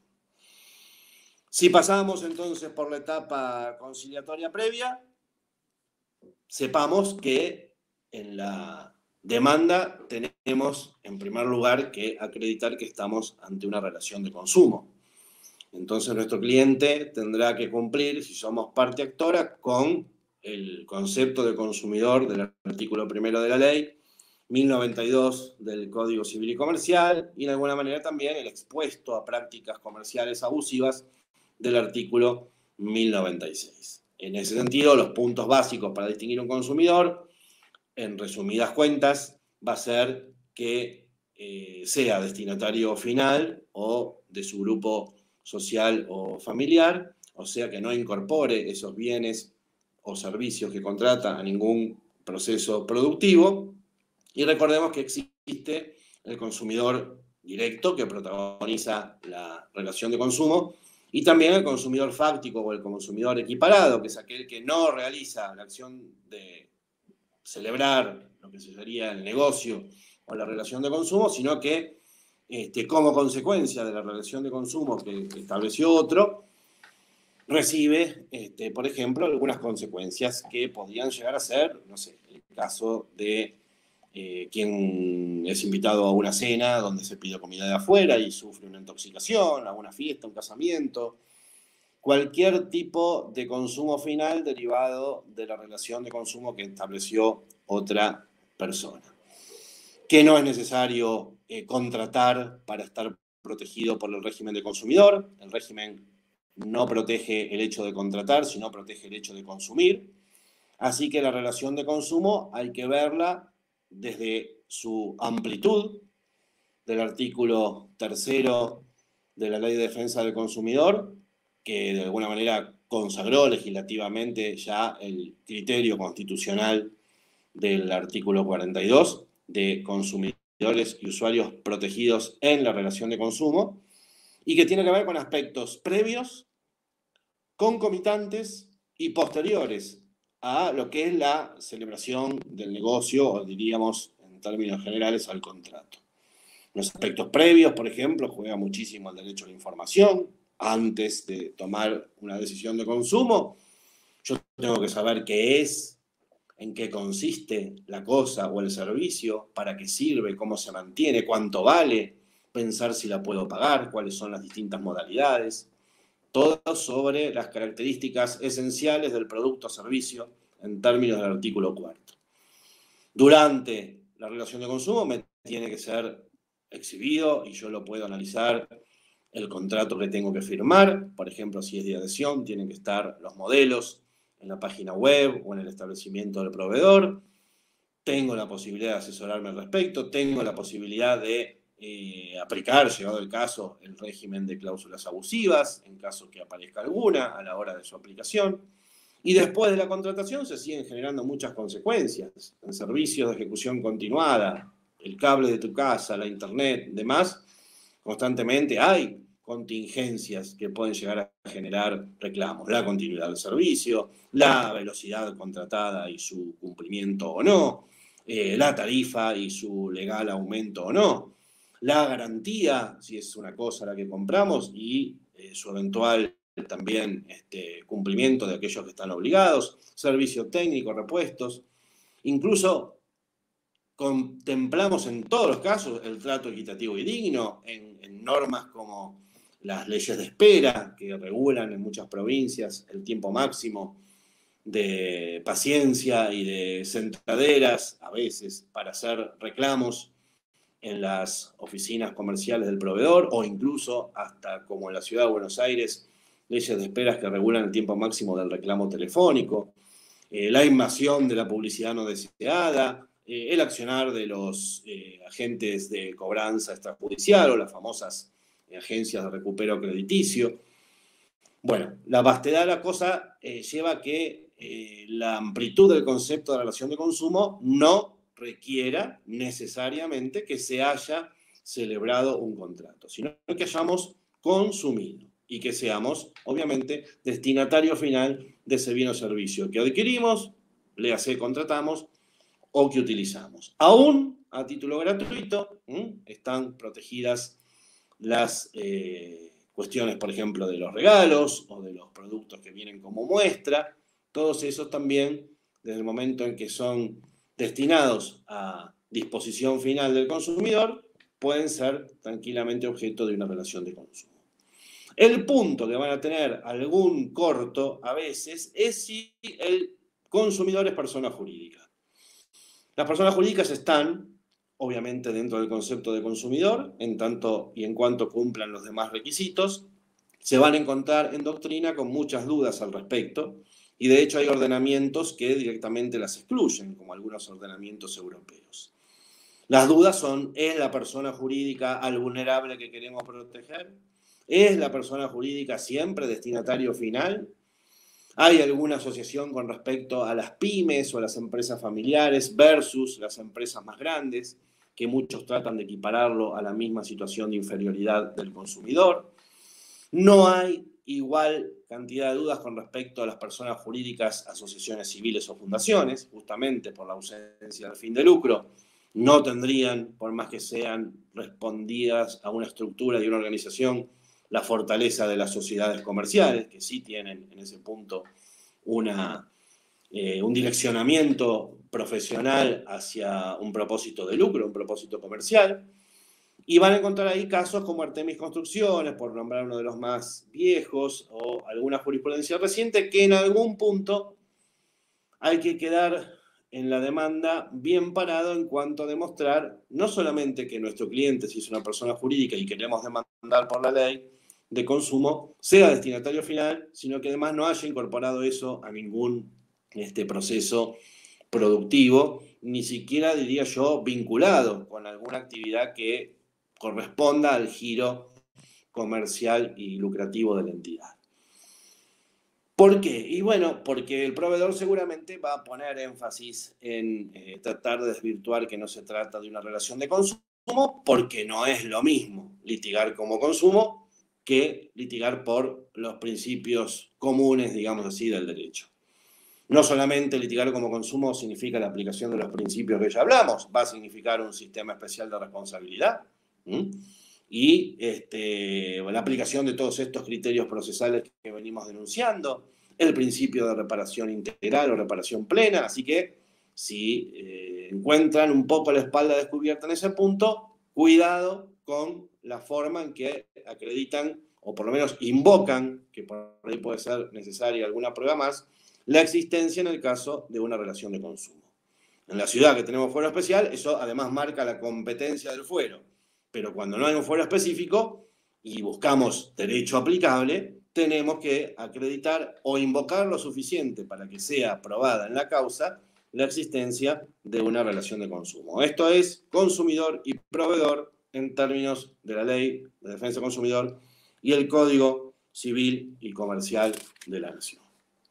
Si pasamos entonces por la etapa conciliatoria previa, sepamos que en la demanda tenemos, en primer lugar, que acreditar que estamos ante una relación de consumo. Entonces nuestro cliente tendrá que cumplir, si somos parte actora, con el concepto de consumidor del artículo primero de la ley, mil noventa y dos del Código Civil y Comercial, y de alguna manera también el expuesto a prácticas comerciales abusivas del artículo mil noventa y seis. En ese sentido, los puntos básicos para distinguir un consumidor, en resumidas cuentas, va a ser que eh, sea destinatario final o de su grupo social o familiar, o sea que no incorpore esos bienes o servicios que contrata a ningún proceso productivo. Y recordemos que existe el consumidor directo, que protagoniza la relación de consumo, y también el consumidor fáctico o el consumidor equiparado, que es aquel que no realiza la acción de celebrar lo que sería el negocio o la relación de consumo, sino que este, como consecuencia de la relación de consumo que, que estableció otro, recibe, este, por ejemplo, algunas consecuencias que podrían llegar a ser, no sé, el caso de eh, quien es invitado a una cena donde se pide comida de afuera y sufre una intoxicación, a una fiesta, un casamiento, cualquier tipo de consumo final derivado de la relación de consumo que estableció otra persona. Que no es necesario eh, contratar para estar protegido por el régimen de consumidor. El régimen no protege el hecho de contratar, sino protege el hecho de consumir. Así que la relación de consumo hay que verla desde su amplitud, del artículo tercero de la Ley de Defensa del Consumidor, que de alguna manera consagró legislativamente ya el criterio constitucional del artículo cuarenta y dos de consumidores y usuarios protegidos en la relación de consumo, y que tiene que ver con aspectos previos, concomitantes y posteriores a lo que es la celebración del negocio, o diríamos en términos generales al contrato. Los aspectos previos, por ejemplo, juega muchísimo el derecho a la información. Antes de tomar una decisión de consumo, yo tengo que saber qué es, en qué consiste la cosa o el servicio, para qué sirve, cómo se mantiene, cuánto vale, pensar si la puedo pagar, cuáles son las distintas modalidades. Todo sobre las características esenciales del producto o servicio en términos del artículo cuarto. Durante la relación de consumo me tiene que ser exhibido y yo lo puedo analizar el contrato que tengo que firmar. Por ejemplo, si es de adhesión, tienen que estar los modelos en la página web o en el establecimiento del proveedor. Tengo la posibilidad de asesorarme al respecto, tengo la posibilidad de eh, aplicar, llegado el caso, el régimen de cláusulas abusivas, en caso que aparezca alguna a la hora de su aplicación. Y después de la contratación se siguen generando muchas consecuencias. En servicios de ejecución continuada, el cable de tu casa, la internet, demás, constantemente hay contingencias que pueden llegar a generar reclamos. La continuidad del servicio, la velocidad contratada y su cumplimiento o no, eh, la tarifa y su legal aumento o no, la garantía, si es una cosa la que compramos, y eh, su eventual también este, cumplimiento de aquellos que están obligados, servicio técnico, repuestos. Incluso contemplamos en todos los casos el trato equitativo y digno, en, en normas como las leyes de espera, que regulan en muchas provincias el tiempo máximo de paciencia y de sentaderas, a veces, para hacer reclamos en las oficinas comerciales del proveedor, o incluso hasta, como en la ciudad de Buenos Aires, leyes de esperas que regulan el tiempo máximo del reclamo telefónico, eh, la invasión de la publicidad no deseada, eh, el accionar de los eh, agentes de cobranza extrajudicial o las famosas eh, agencias de recupero crediticio. Bueno, la vastedad de la cosa eh, lleva a que eh, la amplitud del concepto de relación de consumo no requiera necesariamente que se haya celebrado un contrato, sino que hayamos consumido y que seamos, obviamente, destinatario final de ese bien o servicio que adquirimos, le hace contratamos o que utilizamos. Aún a título gratuito, ¿m? están protegidas las eh, cuestiones, por ejemplo, de los regalos o de los productos que vienen como muestra. Todos esos también, desde el momento en que son destinados a disposición final del consumidor, pueden ser tranquilamente objeto de una relación de consumo. El punto que van a tener algún corto a veces es si el consumidor es persona jurídica. Las personas jurídicas están, obviamente, dentro del concepto de consumidor, en tanto y en cuanto cumplan los demás requisitos. Se van a encontrar en doctrina con muchas dudas al respecto, y de hecho hay ordenamientos que directamente las excluyen, como algunos ordenamientos europeos. Las dudas son: ¿es la persona jurídica al vulnerable que queremos proteger? ¿Es la persona jurídica siempre destinatario final? ¿Hay alguna asociación con respecto a las pymes o a las empresas familiares versus las empresas más grandes, que muchos tratan de equipararlo a la misma situación de inferioridad del consumidor? No hay igual cantidad de dudas con respecto a las personas jurídicas, asociaciones civiles o fundaciones, justamente por la ausencia del fin de lucro. No tendrían, por más que sean respondidas a una estructura y una organización, la fortaleza de las sociedades comerciales, que sí tienen en ese punto una, eh, un direccionamiento profesional hacia un propósito de lucro, un propósito comercial. Y van a encontrar ahí casos como Artemis Construcciones, por nombrar uno de los más viejos, o alguna jurisprudencia reciente, que en algún punto hay que quedar en la demanda bien parado en cuanto a demostrar no solamente que nuestro cliente, si es una persona jurídica y queremos demandar por la ley de consumo, sea destinatario final, sino que además no haya incorporado eso a ningún este, proceso productivo, ni siquiera, diría yo, vinculado con alguna actividad que corresponda al giro comercial y lucrativo de la entidad. ¿Por qué? Y bueno, porque el proveedor seguramente va a poner énfasis en eh, tratar de desvirtuar que no se trata de una relación de consumo, porque no es lo mismo litigar como consumo que litigar por los principios comunes, digamos así, del derecho. No solamente litigar como consumo significa la aplicación de los principios que ya hablamos, va a significar un sistema especial de responsabilidad, ¿Mm? y este, la aplicación de todos estos criterios procesales que venimos denunciando, el principio de reparación integral o reparación plena. Así que si eh, encuentran un poco la espalda descubierta en ese punto, cuidado con la forma en que acreditan, o por lo menos invocan, que por ahí puede ser necesaria alguna prueba más, la existencia en el caso de una relación de consumo. En la ciudad que tenemos fuero especial, eso además marca la competencia del fuero. Pero cuando no hay un fuero específico y buscamos derecho aplicable, tenemos que acreditar o invocar lo suficiente para que sea aprobada en la causa la existencia de una relación de consumo. Esto es consumidor y proveedor en términos de la Ley de Defensa del Consumidor y el Código Civil y Comercial de la Nación.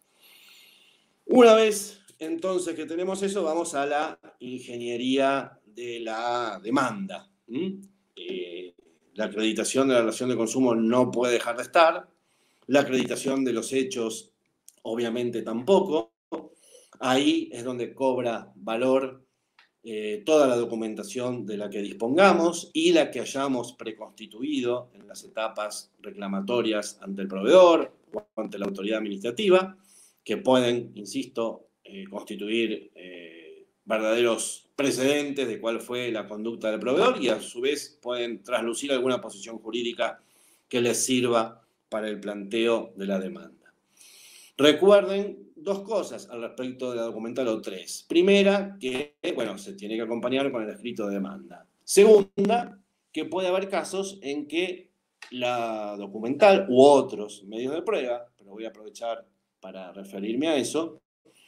Una vez entonces que tenemos eso, vamos a la ingeniería de la demanda. ¿Mm? Eh, la acreditación de la relación de consumo no puede dejar de estar. La acreditación de los hechos, obviamente, tampoco. Ahí es donde cobra valor eh, toda la documentación de la que dispongamos y la que hayamos preconstituido en las etapas reclamatorias ante el proveedor o ante la autoridad administrativa, que pueden, insisto, eh, constituir eh, verdaderos precedentes de cuál fue la conducta del proveedor y a su vez pueden traslucir alguna posición jurídica que les sirva para el planteo de la demanda. Recuerden dos cosas al respecto de la documental o tres. Primera, que bueno, se tiene que acompañar con el escrito de demanda. Segunda, que puede haber casos en que la documental u otros medios de prueba, pero voy a aprovechar para referirme a eso,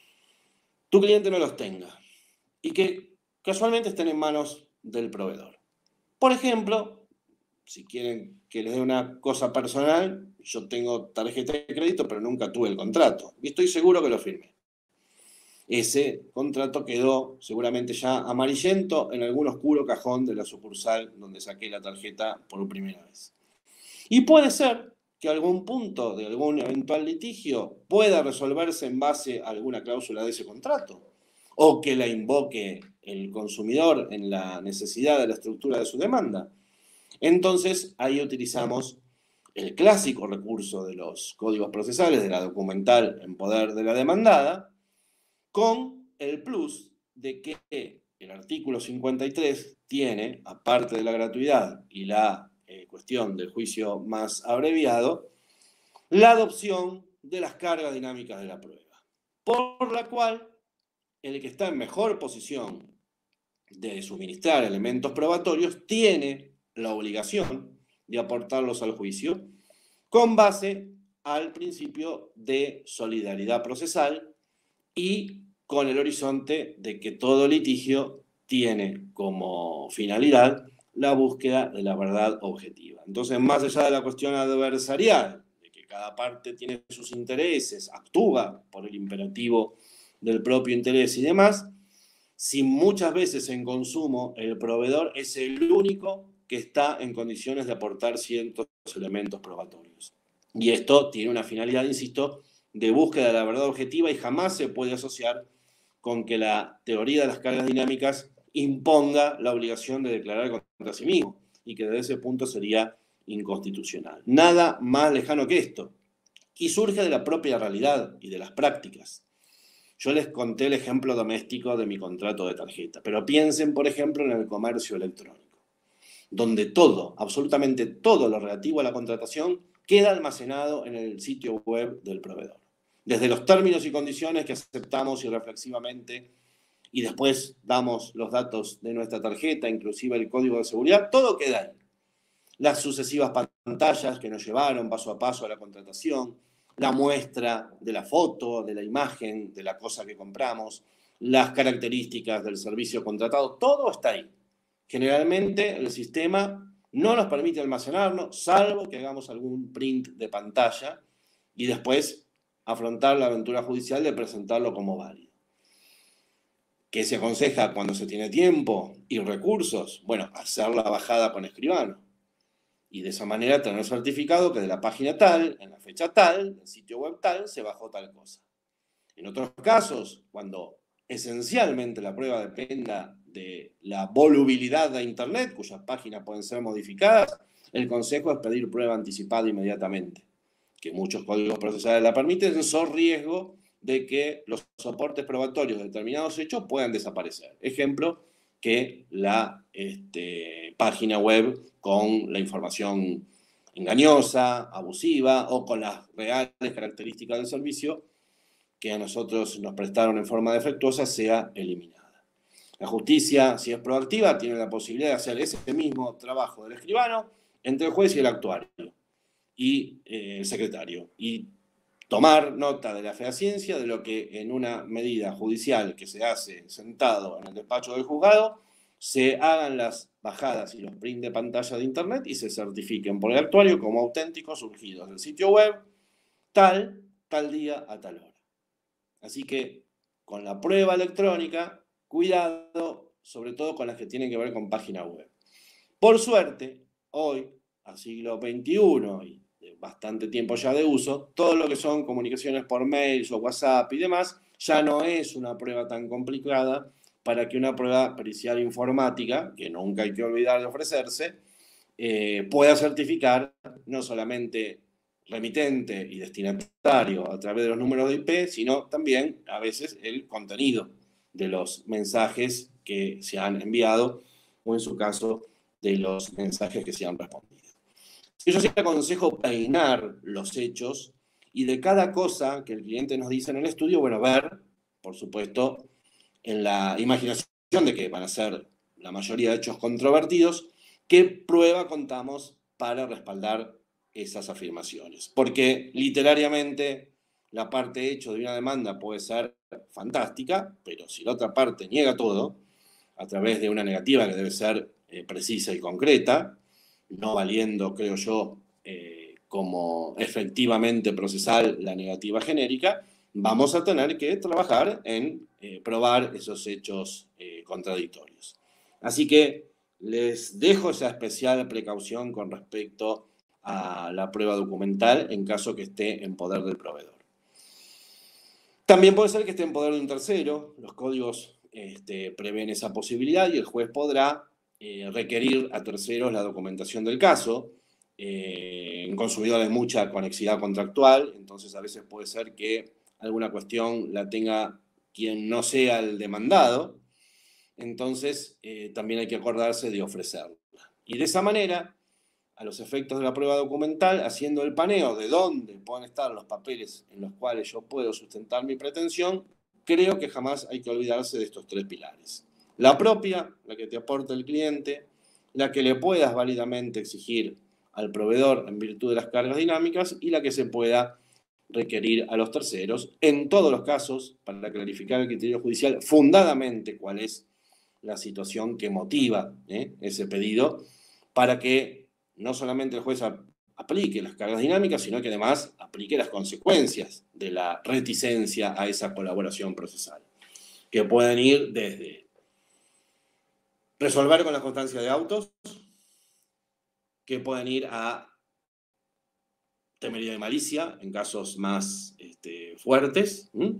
tu cliente no los tenga y que casualmente estén en manos del proveedor. Por ejemplo, si quieren que les dé una cosa personal, yo tengo tarjeta de crédito, pero nunca tuve el contrato. Y estoy seguro que lo firmé. Ese contrato quedó seguramente ya amarillento en algún oscuro cajón de la sucursal donde saqué la tarjeta por primera vez. Y puede ser que algún punto de algún eventual litigio pueda resolverse en base a alguna cláusula de ese contrato, o que la invoque el consumidor en la necesidad de la estructura de su demanda. Entonces, ahí utilizamos el clásico recurso de los códigos procesales, de la documental en poder de la demandada, con el plus de que el artículo cincuenta y tres tiene, aparte de la gratuidad y la eh, cuestión del juicio más abreviado, la adopción de las cargas dinámicas de la prueba, por la cual el que está en mejor posición de suministrar elementos probatorios tiene la obligación de aportarlos al juicio con base al principio de solidaridad procesal y con el horizonte de que todo litigio tiene como finalidad la búsqueda de la verdad objetiva. Entonces, más allá de la cuestión adversarial, de que cada parte tiene sus intereses, actúa por el imperativo del propio interés y demás, si muchas veces en consumo el proveedor es el único que está en condiciones de aportar ciertos elementos probatorios. Y esto tiene una finalidad, insisto, de búsqueda de la verdad objetiva y jamás se puede asociar con que la teoría de las cargas dinámicas imponga la obligación de declarar contra sí mismo y que desde ese punto sería inconstitucional. Nada más lejano que esto. Y surge de la propia realidad y de las prácticas. Yo les conté el ejemplo doméstico de mi contrato de tarjeta, pero piensen, por ejemplo, en el comercio electrónico, donde todo, absolutamente todo lo relativo a la contratación queda almacenado en el sitio web del proveedor. Desde los términos y condiciones que aceptamos irreflexivamente y después damos los datos de nuestra tarjeta, inclusive el código de seguridad, todo queda ahí. Las sucesivas pantallas que nos llevaron paso a paso a la contratación, la muestra de la foto, de la imagen, de la cosa que compramos, las características del servicio contratado, todo está ahí. Generalmente el sistema no nos permite almacenarlo, salvo que hagamos algún print de pantalla y después afrontar la aventura judicial de presentarlo como válido. ¿Qué se aconseja cuando se tiene tiempo y recursos? Bueno, hacer la bajada con escribano. Y de esa manera tener certificado que de la página tal, en la fecha tal, del sitio web tal, se bajó tal cosa. En otros casos, cuando esencialmente la prueba dependa de la volubilidad de Internet, cuyas páginas pueden ser modificadas, el consejo es pedir prueba anticipada inmediatamente, que muchos códigos procesales la permiten, son riesgo de que los soportes probatorios de determinados hechos puedan desaparecer. Ejemplo, que la este, página web con la información engañosa, abusiva o con las reales características del servicio que a nosotros nos prestaron en forma defectuosa sea eliminada. La justicia, si es proactiva, tiene la posibilidad de hacer ese mismo trabajo del escribano entre el juez y el actuario y eh, el secretario, y tomar nota de la fehaciencia de lo que en una medida judicial que se hace sentado en el despacho del juzgado, se hagan las bajadas y los print de pantalla de internet y se certifiquen por el actuario como auténticos surgidos del sitio web, tal, tal día a tal hora. Así que con la prueba electrónica, cuidado, sobre todo con las que tienen que ver con página web. Por suerte, hoy, a siglo veintiuno y de bastante tiempo ya de uso, todo lo que son comunicaciones por mails o WhatsApp y demás, ya no es una prueba tan complicada para que una prueba pericial informática, que nunca hay que olvidar de ofrecerse, eh, pueda certificar no solamente remitente y destinatario a través de los números de I P, sino también a veces el contenido de los mensajes que se han enviado o en su caso de los mensajes que se han respondido. Yo siempre aconsejo peinar los hechos y de cada cosa que el cliente nos dice en el estudio, bueno, ver, por supuesto, en la imaginación de que van a ser la mayoría de hechos controvertidos, qué prueba contamos para respaldar esas afirmaciones. Porque literariamente la parte hecho de una demanda puede ser fantástica, pero si la otra parte niega todo, a través de una negativa que debe ser eh, precisa y concreta, no valiendo, creo yo, eh, como efectivamente procesal la negativa genérica, vamos a tener que trabajar en eh, probar esos hechos eh, contradictorios. Así que les dejo esa especial precaución con respecto a la prueba documental en caso que esté en poder del proveedor. También puede ser que esté en poder de un tercero, los códigos este, prevén esa posibilidad y el juez podrá eh, requerir a terceros la documentación del caso. Eh, en consumidores hay mucha conexidad contractual, entonces a veces puede ser que alguna cuestión la tenga quien no sea el demandado, entonces eh, también hay que acordarse de ofrecerla. Y de esa manera, a los efectos de la prueba documental, haciendo el paneo de dónde pueden estar los papeles en los cuales yo puedo sustentar mi pretensión, creo que jamás hay que olvidarse de estos tres pilares. La propia, la que te aporta el cliente, la que le puedas válidamente exigir al proveedor en virtud de las cargas dinámicas y la que se pueda requerir a los terceros, en todos los casos, para clarificar el criterio judicial fundadamente cuál es la situación que motiva ¿eh? ese pedido, para que no solamente el juez aplique las cargas dinámicas, sino que además aplique las consecuencias de la reticencia a esa colaboración procesal, que pueden ir desde resolver con la constancia de autos, que pueden ir a temeridad y malicia en casos más este, fuertes, ¿sí?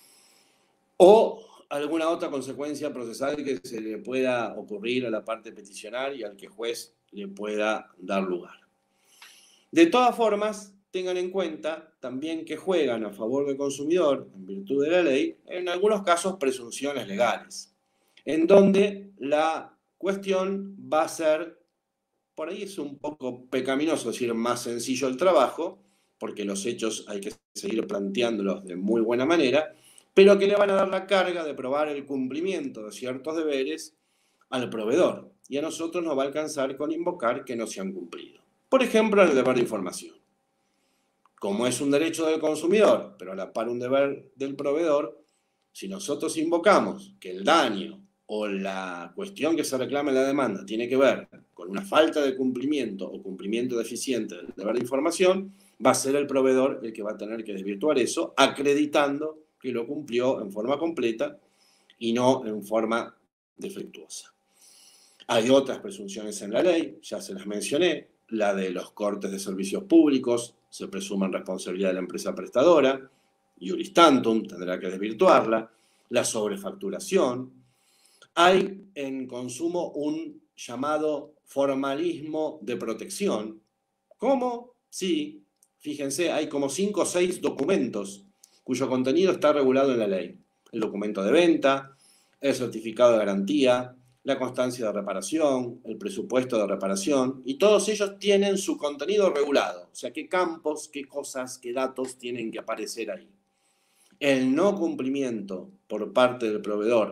O alguna otra consecuencia procesal que se le pueda ocurrir a la parte peticionaria y al que el juez le pueda dar lugar. De todas formas, tengan en cuenta también que juegan a favor del consumidor, en virtud de la ley, en algunos casos presunciones legales, en donde la cuestión va a ser, por ahí es un poco pecaminoso decir más sencillo el trabajo, porque los hechos hay que seguir planteándolos de muy buena manera, pero que le van a dar la carga de probar el cumplimiento de ciertos deberes al proveedor. Y a nosotros nos va a alcanzar con invocar que no se han cumplido. Por ejemplo, el deber de información. Como es un derecho del consumidor, pero a la par un deber del proveedor, si nosotros invocamos que el daño o la cuestión que se reclama en la demanda tiene que ver con una falta de cumplimiento o cumplimiento deficiente del deber de información, va a ser el proveedor el que va a tener que desvirtuar eso, acreditando que lo cumplió en forma completa y no en forma defectuosa. Hay otras presunciones en la ley, ya se las mencioné, la de los cortes de servicios públicos, se presume en responsabilidad de la empresa prestadora, iuris tantum, tendrá que desvirtuarla, la sobrefacturación. Hay en consumo un llamado formalismo de protección. ¿Cómo? Sí, fíjense, hay como cinco o seis documentos cuyo contenido está regulado en la ley. El documento de venta, el certificado de garantía, la constancia de reparación, el presupuesto de reparación, y todos ellos tienen su contenido regulado. O sea, qué campos, qué cosas, qué datos tienen que aparecer ahí. El no cumplimiento por parte del proveedor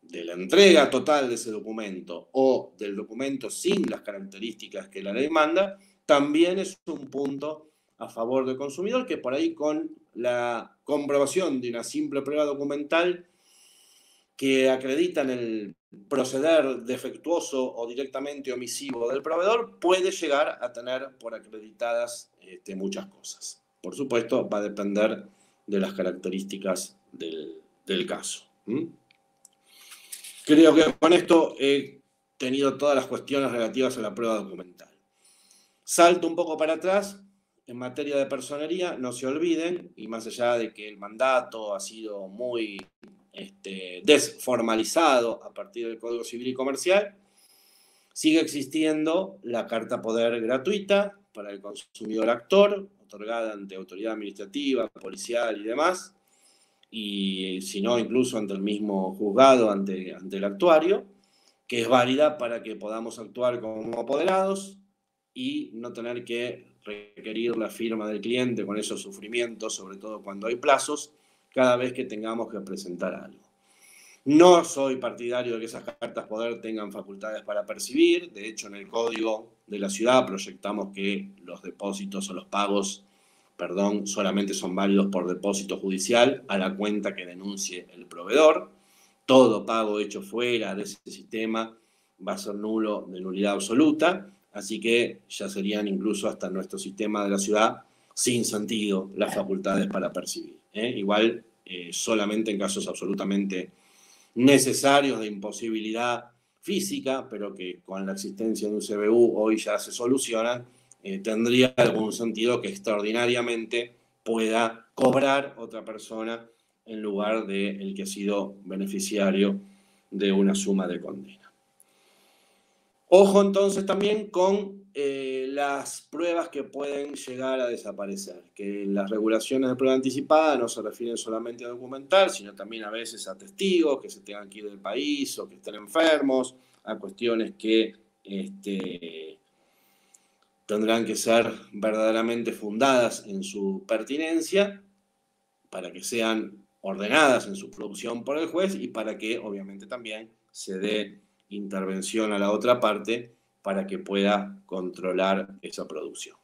de la entrega total de ese documento o del documento sin las características que la ley manda, también es un punto a favor del consumidor, que por ahí con la comprobación de una simple prueba documental que acreditan el proceder defectuoso o directamente omisivo del proveedor, puede llegar a tener por acreditadas este, muchas cosas. Por supuesto, va a depender de las características del, del caso. ¿Mm? Creo que con esto he tenido todas las cuestiones relativas a la prueba documental. Salto un poco para atrás. En materia de personería, no se olviden, y más allá de que el mandato ha sido muy este, desformalizado a partir del Código Civil y Comercial, sigue existiendo la carta poder gratuita para el consumidor actor, otorgada ante autoridad administrativa, policial y demás, y si no, incluso ante el mismo juzgado, ante, ante el actuario, que es válida para que podamos actuar como apoderados y no tener que requerir la firma del cliente con esos sufrimientos, sobre todo cuando hay plazos, cada vez que tengamos que presentar algo. No soy partidario de que esas cartas poder tengan facultades para percibir. De hecho, en el Código de la Ciudad proyectamos que los depósitos o los pagos, perdón, solamente son válidos por depósito judicial a la cuenta que denuncie el proveedor. Todo pago hecho fuera de ese sistema va a ser nulo, de nulidad absoluta. Así que ya serían incluso hasta nuestro sistema de la ciudad sin sentido las facultades para percibir. ¿eh? Igual eh, solamente en casos absolutamente necesarios de imposibilidad física, pero que con la existencia de un C B U hoy ya se solucionan, eh, tendría algún sentido que extraordinariamente pueda cobrar otra persona en lugar del que ha sido beneficiario de una suma de condena. Ojo entonces también con eh, las pruebas que pueden llegar a desaparecer, que las regulaciones de prueba anticipada no se refieren solamente a documental, sino también a veces a testigos que se tengan que ir del país o que estén enfermos, a cuestiones que este, tendrán que ser verdaderamente fundadas en su pertinencia para que sean ordenadas en su producción por el juez y para que obviamente también se dé intervención a la otra parte para que pueda controlar esa producción.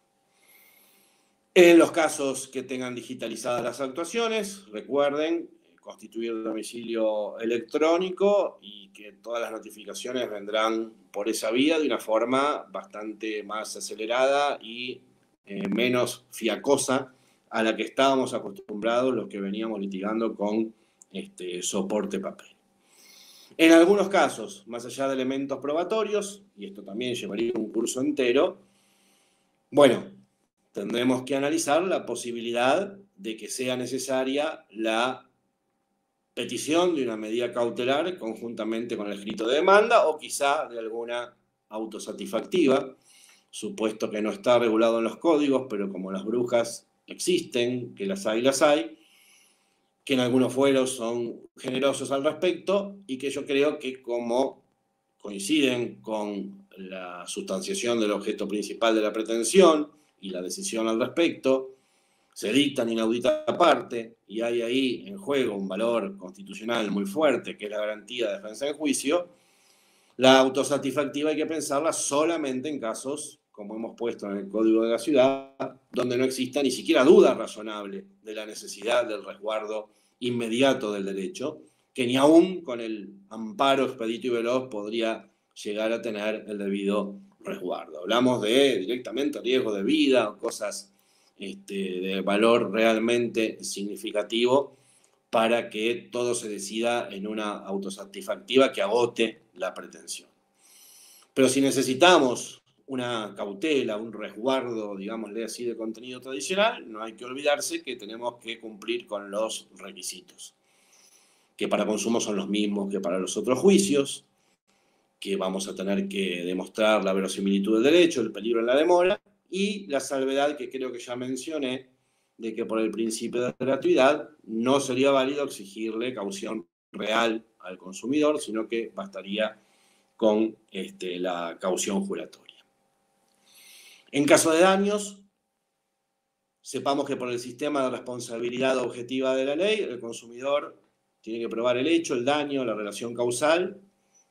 En los casos que tengan digitalizadas las actuaciones, recuerden constituir domicilio electrónico y que todas las notificaciones vendrán por esa vía de una forma bastante más acelerada y eh, menos fiacosa a la que estábamos acostumbrados los que veníamos litigando con este, soporte papel. En algunos casos, más allá de elementos probatorios, y esto también llevaría un curso entero, bueno, tendremos que analizar la posibilidad de que sea necesaria la petición de una medida cautelar conjuntamente con el escrito de demanda o quizá de alguna autosatisfactiva, supuesto que no está regulado en los códigos, pero como las brujas existen, que las hay, las hay, que en algunos fueros son generosos al respecto y que yo creo que como coinciden con la sustanciación del objeto principal de la pretensión y la decisión al respecto, se dictan inaudita parte y hay ahí en juego un valor constitucional muy fuerte que es la garantía de defensa en juicio, la autosatisfactiva hay que pensarla solamente en casos, como hemos puesto en el Código de la Ciudad, donde no exista ni siquiera duda razonable de la necesidad del resguardo inmediato del derecho, que ni aún con el amparo expedito y veloz podría llegar a tener el debido resguardo. Hablamos de directamente riesgo de vida o cosas este, de valor realmente significativo para que todo se decida en una autosatisfactiva que agote la pretensión. Pero si necesitamos una cautela, un resguardo, digámosle así, de contenido tradicional, no hay que olvidarse que tenemos que cumplir con los requisitos, que para consumo son los mismos que para los otros juicios, que vamos a tener que demostrar la verosimilitud del derecho, el peligro en la demora, y la salvedad que creo que ya mencioné, de que por el principio de gratuidad no sería válido exigirle caución real al consumidor, sino que bastaría con este, la caución juratoria. En caso de daños, sepamos que por el sistema de responsabilidad objetiva de la ley, el consumidor Tiene que probar el hecho, el daño, la relación causal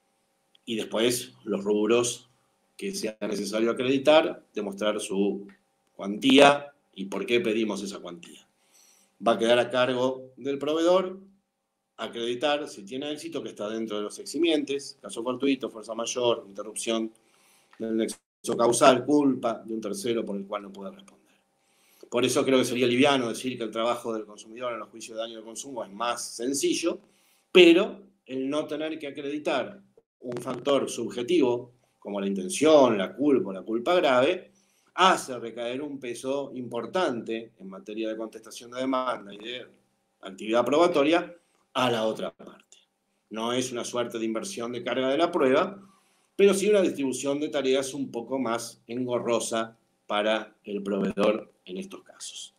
y después los rubros que sea necesario acreditar, demostrar su cuantía y por qué pedimos esa cuantía. Va a quedar a cargo del proveedor acreditar, si tiene éxito, que está dentro de los eximientes, caso fortuito, fuerza mayor, interrupción del nexo causal, culpa de un tercero por el cual no puede responder. Por eso creo que sería liviano decir que el trabajo del consumidor en los juicios de daño de consumo es más sencillo, pero el no tener que acreditar un factor subjetivo, como la intención, la culpa o la culpa grave, hace recaer un peso importante en materia de contestación de demanda y de actividad probatoria a la otra parte. No es una suerte de inversión de carga de la prueba, pero sí una distribución de tareas un poco más engorrosa para el proveedor en estos casos.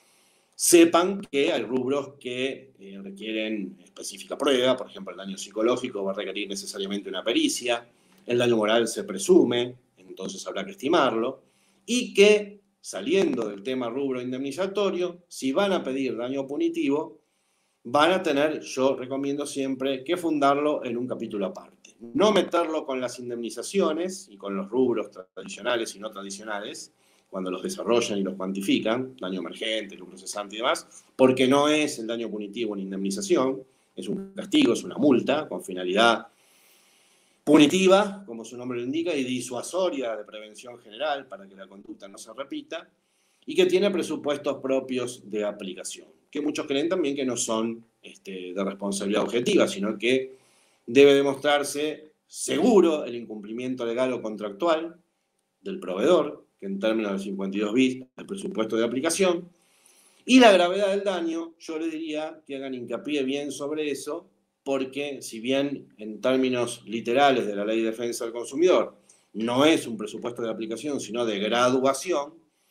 Sepan que hay rubros que eh, requieren específica prueba, por ejemplo, el daño psicológico va a requerir necesariamente una pericia, el daño moral se presume, entonces habrá que estimarlo, y que, saliendo del tema rubro indemnizatorio, si van a pedir daño punitivo, van a tener, yo recomiendo siempre, que fundarlo en un capítulo aparte. No meterlo con las indemnizaciones y con los rubros tradicionales y no tradicionales, cuando los desarrollan y los cuantifican, daño emergente, lucro cesante y demás, porque no es el daño punitivo una indemnización, es un castigo, es una multa con finalidad punitiva, como su nombre lo indica, y disuasoria de prevención general para que la conducta no se repita, y que tiene presupuestos propios de aplicación, que muchos creen también que no son este, de responsabilidad objetiva, sino que debe demostrarse seguro el incumplimiento legal o contractual del proveedor, que en términos del cincuenta y dos bis, el presupuesto de aplicación, y la gravedad del daño, yo les diría que hagan hincapié bien sobre eso, porque si bien en términos literales de la Ley de Defensa del Consumidor no es un presupuesto de aplicación, sino de graduación,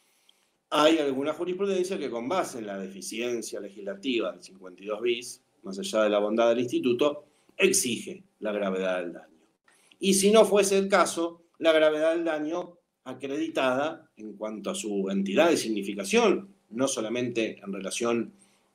hay alguna jurisprudencia que con base en la deficiencia legislativa del cincuenta y dos bis, más allá de la bondad del instituto, exige la gravedad del daño. Y si no fuese el caso, la gravedad del daño acreditada en cuanto a su entidad y significación, no solamente en relación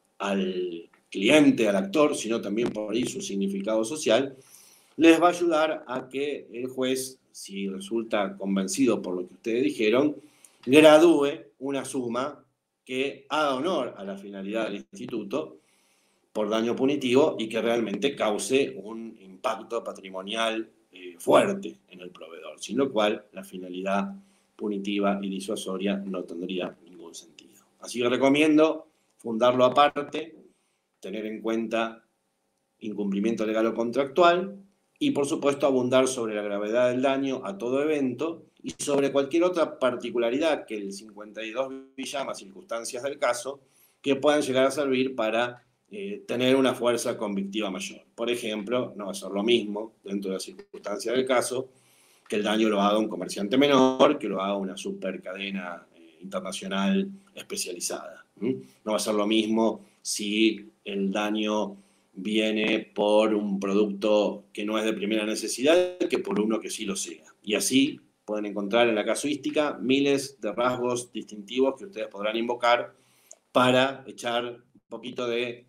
al cliente, al actor, sino también por ahí su significado social, les va a ayudar a que el juez, si resulta convencido por lo que ustedes dijeron, gradúe una suma que haga honor a la finalidad del instituto por daño punitivo y que realmente cause un impacto patrimonial eh, fuerte en el proveedor, sin lo cual la finalidad punitiva y disuasoria no tendría ningún sentido. Así que recomiendo fundarlo aparte, tener en cuenta incumplimiento legal o contractual y, por supuesto, abundar sobre la gravedad del daño a todo evento y sobre cualquier otra particularidad que el cincuenta y dos bis llama circunstancias del caso que puedan llegar a servir para eh, tener una fuerza convictiva mayor. Por ejemplo, no va a ser lo mismo dentro de las circunstancias del caso que el daño lo haga un comerciante menor, que lo haga una supercadena eh, internacional especializada. ¿Mm? No va a ser lo mismo si el daño viene por un producto que no es de primera necesidad que por uno que sí lo sea. Y así pueden encontrar en la casuística miles de rasgos distintivos que ustedes podrán invocar para echar un poquito de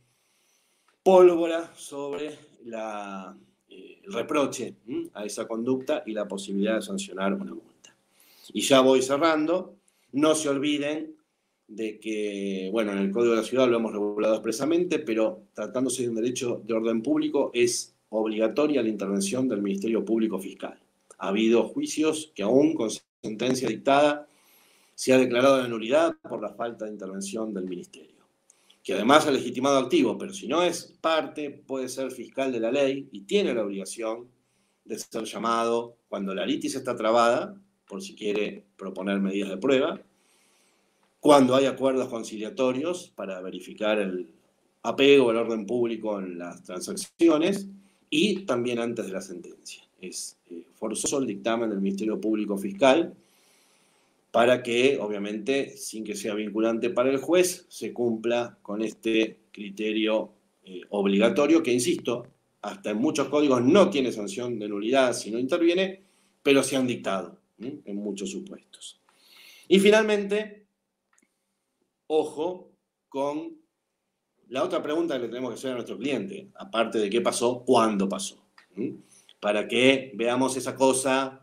pólvora sobre la, eh, el reproche ¿m? a esa conducta y la posibilidad de sancionar una multa. Y ya voy cerrando. No se olviden de que, bueno, en el Código de la Ciudad lo hemos regulado expresamente, pero tratándose de un derecho de orden público es obligatoria la intervención del Ministerio Público Fiscal. Ha habido juicios que aún con sentencia dictada se ha declarado la nulidad por la falta de intervención del Ministerio, que además ha legitimado activo, pero si no es parte, puede ser fiscal de la ley y tiene la obligación de ser llamado cuando la litis está trabada, por si quiere proponer medidas de prueba, cuando hay acuerdos conciliatorios para verificar el apego al orden público en las transacciones y también antes de la sentencia. Es eh, forzoso el dictamen del Ministerio Público Fiscal para que, obviamente, sin que sea vinculante para el juez, se cumpla con este criterio eh, obligatorio que, insisto, hasta en muchos códigos no tiene sanción de nulidad si no interviene, pero se han dictado ¿eh? en muchos supuestos. Y finalmente, ojo con la otra pregunta que le tenemos que hacer a nuestro cliente, aparte de qué pasó, cuándo pasó. ¿Mm? Para que veamos esa cosa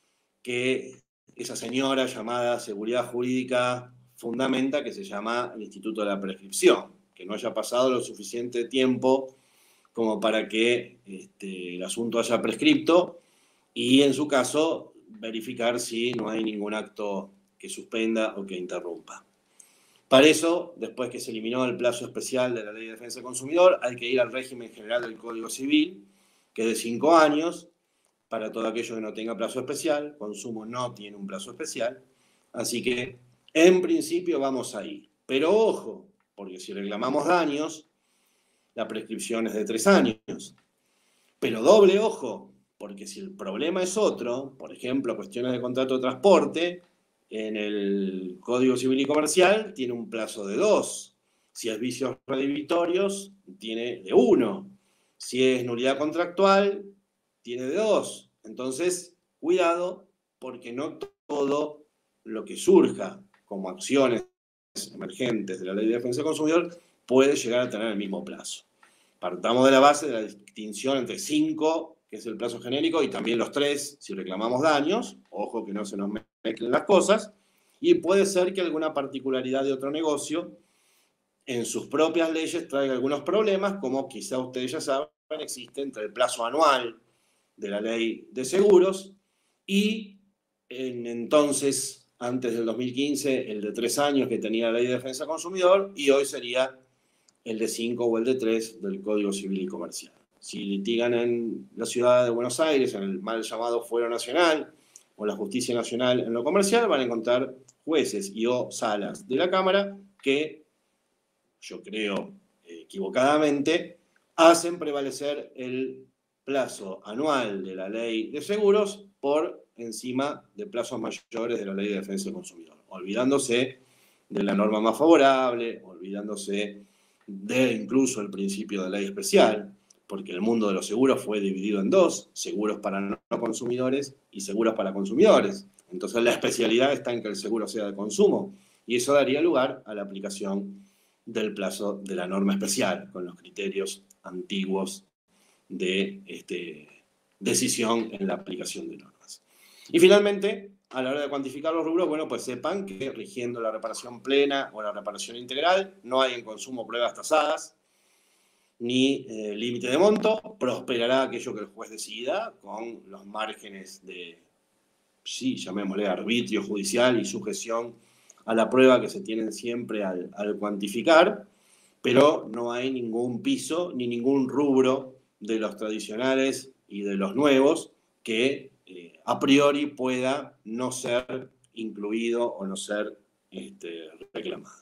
que esa señora llamada seguridad jurídica fundamenta, que se llama el Instituto de la Prescripción, que no haya pasado lo suficiente tiempo como para que este, el asunto haya prescripto y, en su caso, verificar si no hay ningún acto que suspenda o que interrumpa. Para eso, después que se eliminó el plazo especial de la Ley de Defensa del Consumidor, hay que ir al régimen general del Código Civil, que es de cinco años, para todo aquello que no tenga plazo especial. Consumo no tiene un plazo especial, así que en principio vamos a ir. Pero ojo, porque si reclamamos daños, la prescripción es de tres años. Pero doble ojo, porque si el problema es otro, por ejemplo, cuestiones de contrato de transporte, en el Código Civil y Comercial tiene un plazo de dos. Si es vicios redhibitorios, tiene de uno. Si es nulidad contractual, tiene de dos. Entonces, cuidado, porque no todo lo que surja como acciones emergentes de la Ley de Defensa del Consumidor puede llegar a tener el mismo plazo. Partamos de la base de la distinción entre cinco, que es el plazo genérico, y también los tres, si reclamamos daños. Ojo que no se nos mezclen las cosas. Y puede ser que alguna particularidad de otro negocio en sus propias leyes traiga algunos problemas, como quizá ustedes ya saben, existe entre el plazo anual de la ley de seguros y en, entonces, antes del dos mil quince, el de tres años que tenía la ley de defensa del consumidor, y hoy sería el de cinco o el de tres del Código Civil y Comercial. Si litigan en la ciudad de Buenos Aires, en el mal llamado Fuero Nacional, o la Justicia Nacional en lo comercial, van a encontrar jueces y o salas de la Cámara que, yo creo equivocadamente, hacen prevalecer el plazo anual de la ley de seguros por encima de plazos mayores de la ley de defensa del consumidor, olvidándose de la norma más favorable, olvidándose de incluso el principio de ley especial, porque el mundo de los seguros fue dividido en dos: seguros para no consumidores y seguros para consumidores. Entonces la especialidad está en que el seguro sea de consumo, y eso daría lugar a la aplicación del plazo de la norma especial, con los criterios antiguos de este, decisión en la aplicación de normas. Y finalmente, a la hora de cuantificar los rubros, bueno, pues sepan que rigiendo la reparación plena o la reparación integral, no hay en consumo pruebas tasadas, ni eh, límite de monto. Prosperará aquello que el juez decida, con los márgenes de, sí, llamémosle arbitrio judicial y sujeción a la prueba que se tienen siempre al, al cuantificar, pero no hay ningún piso ni ningún rubro de los tradicionales y de los nuevos que eh, a priori pueda no ser incluido o no ser este, reclamado.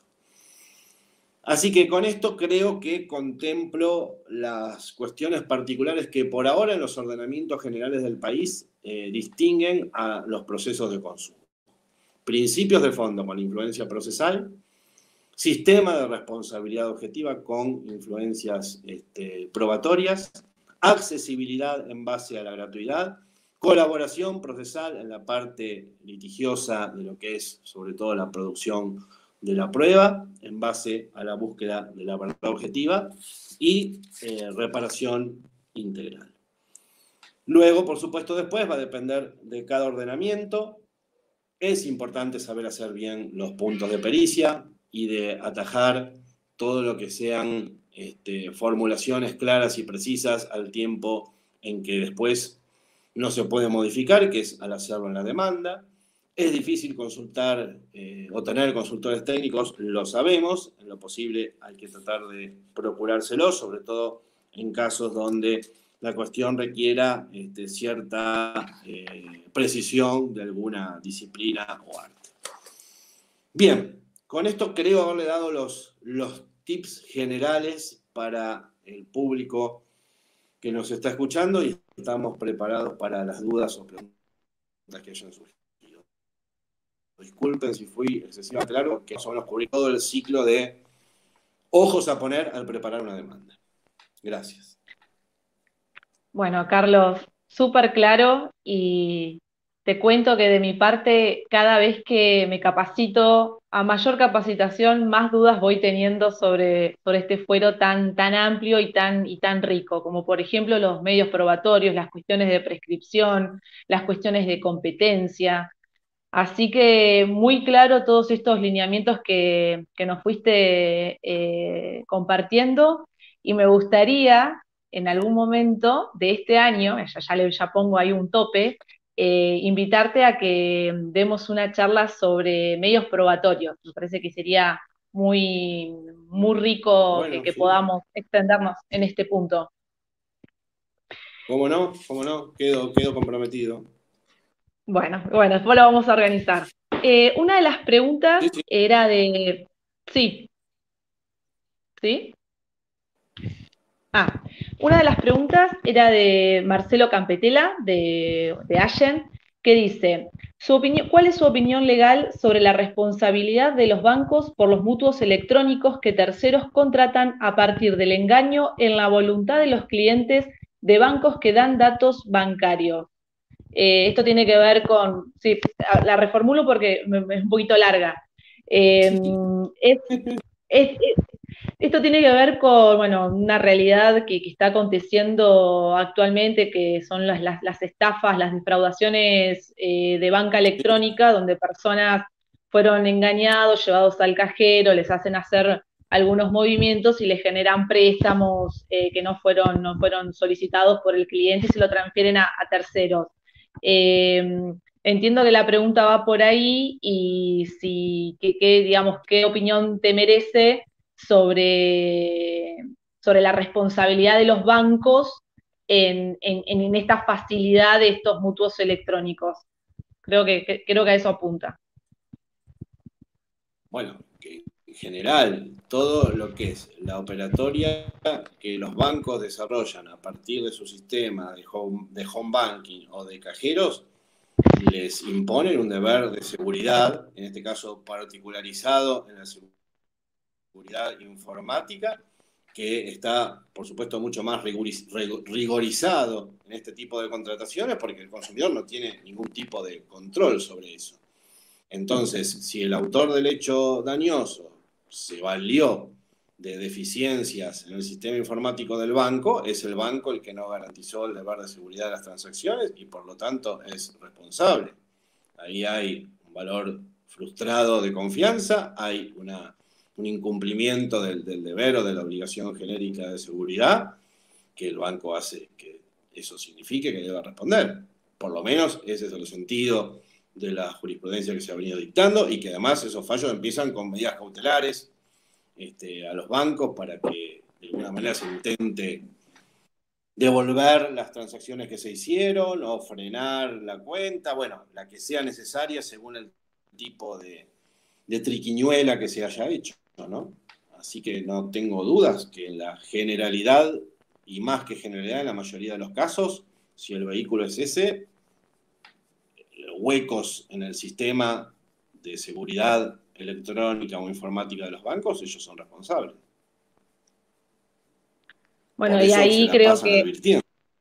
Así que con esto creo que contemplo las cuestiones particulares que por ahora en los ordenamientos generales del país eh, distinguen a los procesos de consumo. Principios de fondo con influencia procesal, sistema de responsabilidad objetiva con influencias este, probatorias, accesibilidad en base a la gratuidad, colaboración procesal en la parte litigiosa de lo que es sobre todo la producción de la prueba en base a la búsqueda de la verdad objetiva, y eh, reparación integral. Luego, por supuesto, después va a depender de cada ordenamiento. Es importante saber hacer bien los puntos de pericia y de atajar todo lo que sean este, formulaciones claras y precisas al tiempo en que después no se puede modificar, que es al hacerlo en la demanda. Es difícil consultar eh, o tener consultores técnicos, lo sabemos. En lo posible hay que tratar de procurárselos, sobre todo en casos donde la cuestión requiera este, cierta eh, precisión de alguna disciplina o arte. Bien, con esto creo haberle dado los, los tips generales para el público que nos está escuchando, y estamos preparados para las dudas o preguntas que hayan surgido. Disculpen si fui excesivamente claro, porque más o menos cubrí todo el ciclo de ojos a poner al preparar una demanda. Gracias. Bueno, Carlos, súper claro, y te cuento que de mi parte, cada vez que me capacito, a mayor capacitación, más dudas voy teniendo sobre, sobre este fuero tan, tan amplio y tan, y tan rico, como por ejemplo los medios probatorios, las cuestiones de prescripción, las cuestiones de competencia. Así que muy claro todos estos lineamientos que, que nos fuiste eh, compartiendo, y me gustaría en algún momento de este año, ya, ya, le, ya pongo ahí un tope, eh, invitarte a que demos una charla sobre medios probatorios. Me parece que sería muy, muy rico que, Bueno, que sí. podamos extendernos en este punto. ¿Cómo no? ¿Cómo no? Quedo, quedo comprometido. Bueno, bueno, después lo vamos a organizar. Eh, una de las preguntas Sí, sí. era de... Sí, ¿sí? Ah, una de las preguntas era de Marcelo Campetela, de, de Allen, que dice, su opinión, ¿cuál es su opinión legal sobre la responsabilidad de los bancos por los mutuos electrónicos que terceros contratan a partir del engaño en la voluntad de los clientes de bancos que dan datos bancarios? Eh, esto tiene que ver con, sí, la reformulo porque es un poquito larga. Eh, es, es, es, esto tiene que ver con, bueno, una realidad que, que está aconteciendo actualmente, que son las, las, las estafas, las defraudaciones eh, de banca electrónica, donde personas fueron engañados, llevados al cajero, les hacen hacer algunos movimientos y les generan préstamos eh, que no fueron, no fueron solicitados por el cliente y se lo transfieren a, a terceros. Eh, entiendo que la pregunta va por ahí y si, que, que, digamos, qué opinión te merece sobre, sobre la responsabilidad de los bancos en, en, en esta facilidad de estos mutuos electrónicos. Creo que, que, creo que a eso apunta. Bueno, que en general, todo lo que es la operatoria que los bancos desarrollan a partir de su sistema de home, de home banking o de cajeros, les imponen un deber de seguridad, en este caso particularizado en la seguridad informática, que está, por supuesto, mucho más rigorizado en este tipo de contrataciones porque el consumidor no tiene ningún tipo de control sobre eso. Entonces, si el autor del hecho dañoso se valió de deficiencias en el sistema informático del banco, es el banco el que no garantizó el deber de seguridad de las transacciones y por lo tanto es responsable. Ahí hay un valor frustrado de confianza, hay una, un incumplimiento del, del deber o de la obligación genérica de seguridad que el banco hace que eso signifique que deba responder. Por lo menos ese es el sentido de la jurisprudencia que se ha venido dictando y que además esos fallos empiezan con medidas cautelares este, a los bancos para que de alguna manera se intente devolver las transacciones que se hicieron o frenar la cuenta, bueno, la que sea necesaria según el tipo de, de triquiñuela que se haya hecho, ¿no? Así que no tengo dudas que en la generalidad, y más que generalidad en la mayoría de los casos, si el vehículo es ese, huecos en el sistema de seguridad electrónica o informática de los bancos, ellos son responsables. Bueno, Por y eso ahí se la creo pasan que, advirtiendo.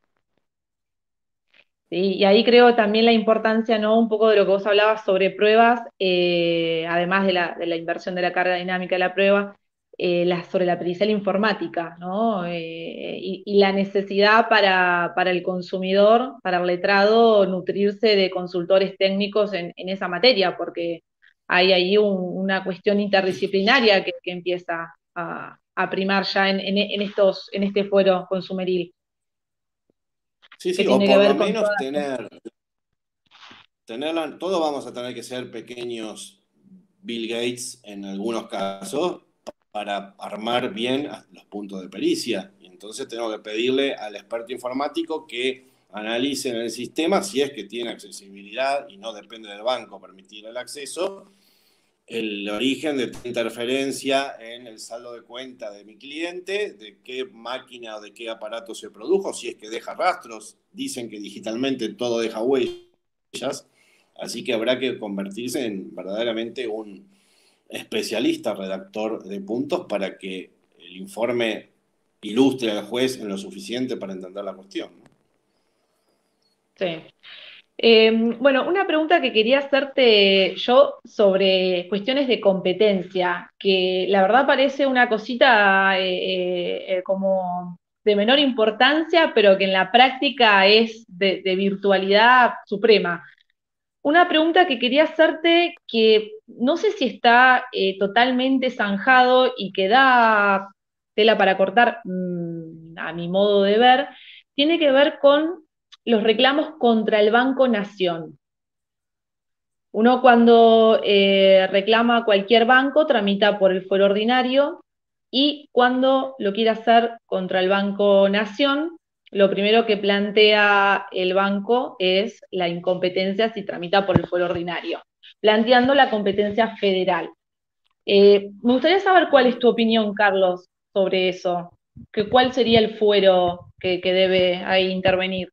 sí, y ahí creo también la importancia, ¿no? Un poco de lo que vos hablabas sobre pruebas, eh, además de la, de la inversión de la carga dinámica de la prueba, eh, la, sobre la pericial informática, ¿no? Eh, y, y la necesidad para, para el consumidor, para el letrado, nutrirse de consultores técnicos en, en esa materia, porque hay ahí un, una cuestión interdisciplinaria que, que empieza a, a primar ya en, en, en, estos, en este fuero consumeril, Sí, que sí, o tiene que por lo ver con menos todas. tener, tenerla, todos vamos a tener que ser pequeños Bill Gates en algunos casos para armar bien los puntos de pericia. Y entonces tenemos que pedirle al experto informático que analice en el sistema si es que tiene accesibilidad y no depende del banco permitir el acceso, el origen de interferencia en el saldo de cuenta de mi cliente, de qué máquina o de qué aparato se produjo, si es que deja rastros. Dicen que digitalmente todo deja huellas, así que habrá que convertirse en verdaderamente un especialista redactor de puntos para que el informe ilustre al juez en lo suficiente para entender la cuestión, ¿no? Sí. Eh, bueno, una pregunta que quería hacerte yo sobre cuestiones de competencia, que la verdad parece una cosita eh, eh, como de menor importancia, pero que en la práctica es de, de virtualidad suprema. Una pregunta que quería hacerte que no sé si está eh, totalmente zanjado y que da tela para cortar, mm, a mi modo de ver, tiene que ver con los reclamos contra el Banco Nación. Uno cuando eh, reclama cualquier banco tramita por el fuero ordinario y cuando lo quiere hacer contra el Banco Nación, lo primero que plantea el banco es la incompetencia si tramita por el fuero ordinario, planteando la competencia federal. Eh, me gustaría saber cuál es tu opinión, Carlos, sobre eso, que cuál sería el fuero que, que debe ahí intervenir.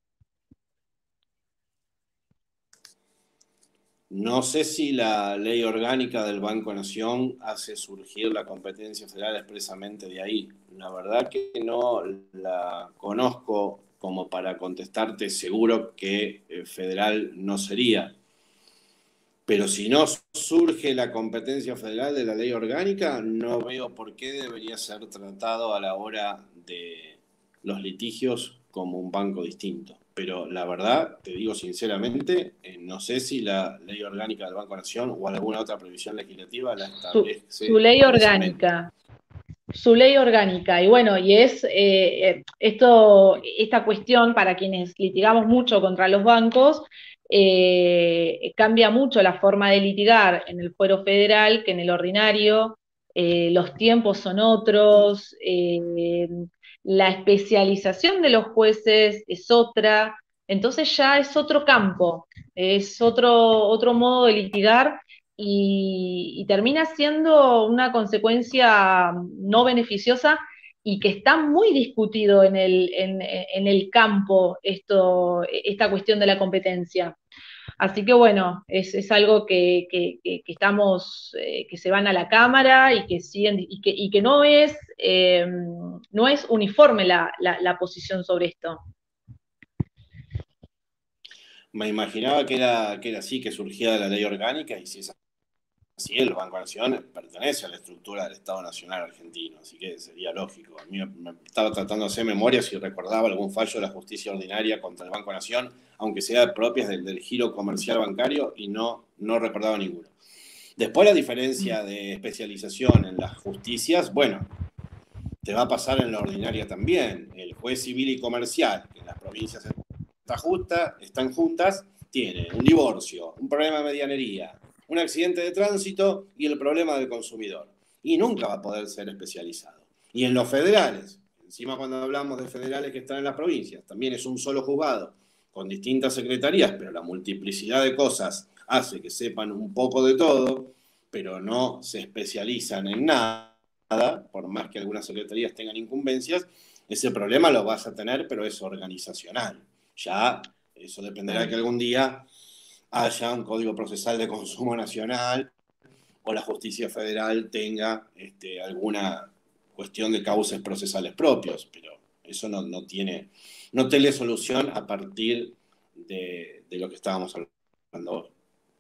No sé si la ley orgánica del Banco Nación hace surgir la competencia federal expresamente de ahí. La verdad que no la conozco como para contestarte seguro que eh, federal no sería. Pero si no surge la competencia federal de la ley orgánica, no veo por qué debería ser tratado a la hora de los litigios como un banco distinto. Pero la verdad, te digo sinceramente, eh, no sé si la ley orgánica del Banco Nación o alguna otra previsión legislativa la Su, establece su ley expresamente. orgánica. Su ley orgánica. Y bueno, y es eh, esto, esta cuestión para quienes litigamos mucho contra los bancos, eh, cambia mucho la forma de litigar en el fuero federal que en el ordinario. Eh, los tiempos son otros, eh, la especialización de los jueces es otra, entonces ya es otro campo, es otro, otro modo de litigar y, y termina siendo una consecuencia no beneficiosa y que está muy discutido en el, en, en el campo esto, esta cuestión de la competencia. Así que bueno, es, es algo que, que, que, que estamos, eh, que se van a la Cámara y que siguen, y que, y que no es, eh, no es uniforme la, la, la posición sobre esto. Me imaginaba que era, que era así, que surgía de la ley orgánica, y si es así, el Banco Nación pertenece a la estructura del Estado Nacional argentino, así que sería lógico. A mí me estaba tratando de hacer memoria si recordaba algún fallo de la justicia ordinaria contra el Banco Nación, aunque sea propias del, del giro comercial bancario, y no, no recordaba ninguno. Después, la diferencia de especialización en las justicias, bueno, te va a pasar en la ordinaria también. El juez civil y comercial, que en las provincias está justa, están juntas, tiene un divorcio, un problema de medianería, un accidente de tránsito y el problema del consumidor. Y nunca va a poder ser especializado. Y en los federales, encima cuando hablamos de federales que están en las provincias, también es un solo juzgado con distintas secretarías, pero la multiplicidad de cosas hace que sepan un poco de todo, pero no se especializan en nada, por más que algunas secretarías tengan incumbencias. Ese problema lo vas a tener, pero es organizacional. Ya eso dependerá de que algún día haya un Código Procesal de Consumo Nacional o la justicia federal tenga este, alguna cuestión de cauces procesales propios, pero eso no, no tiene, no tiene solución a partir de, de lo que estábamos hablando hoy.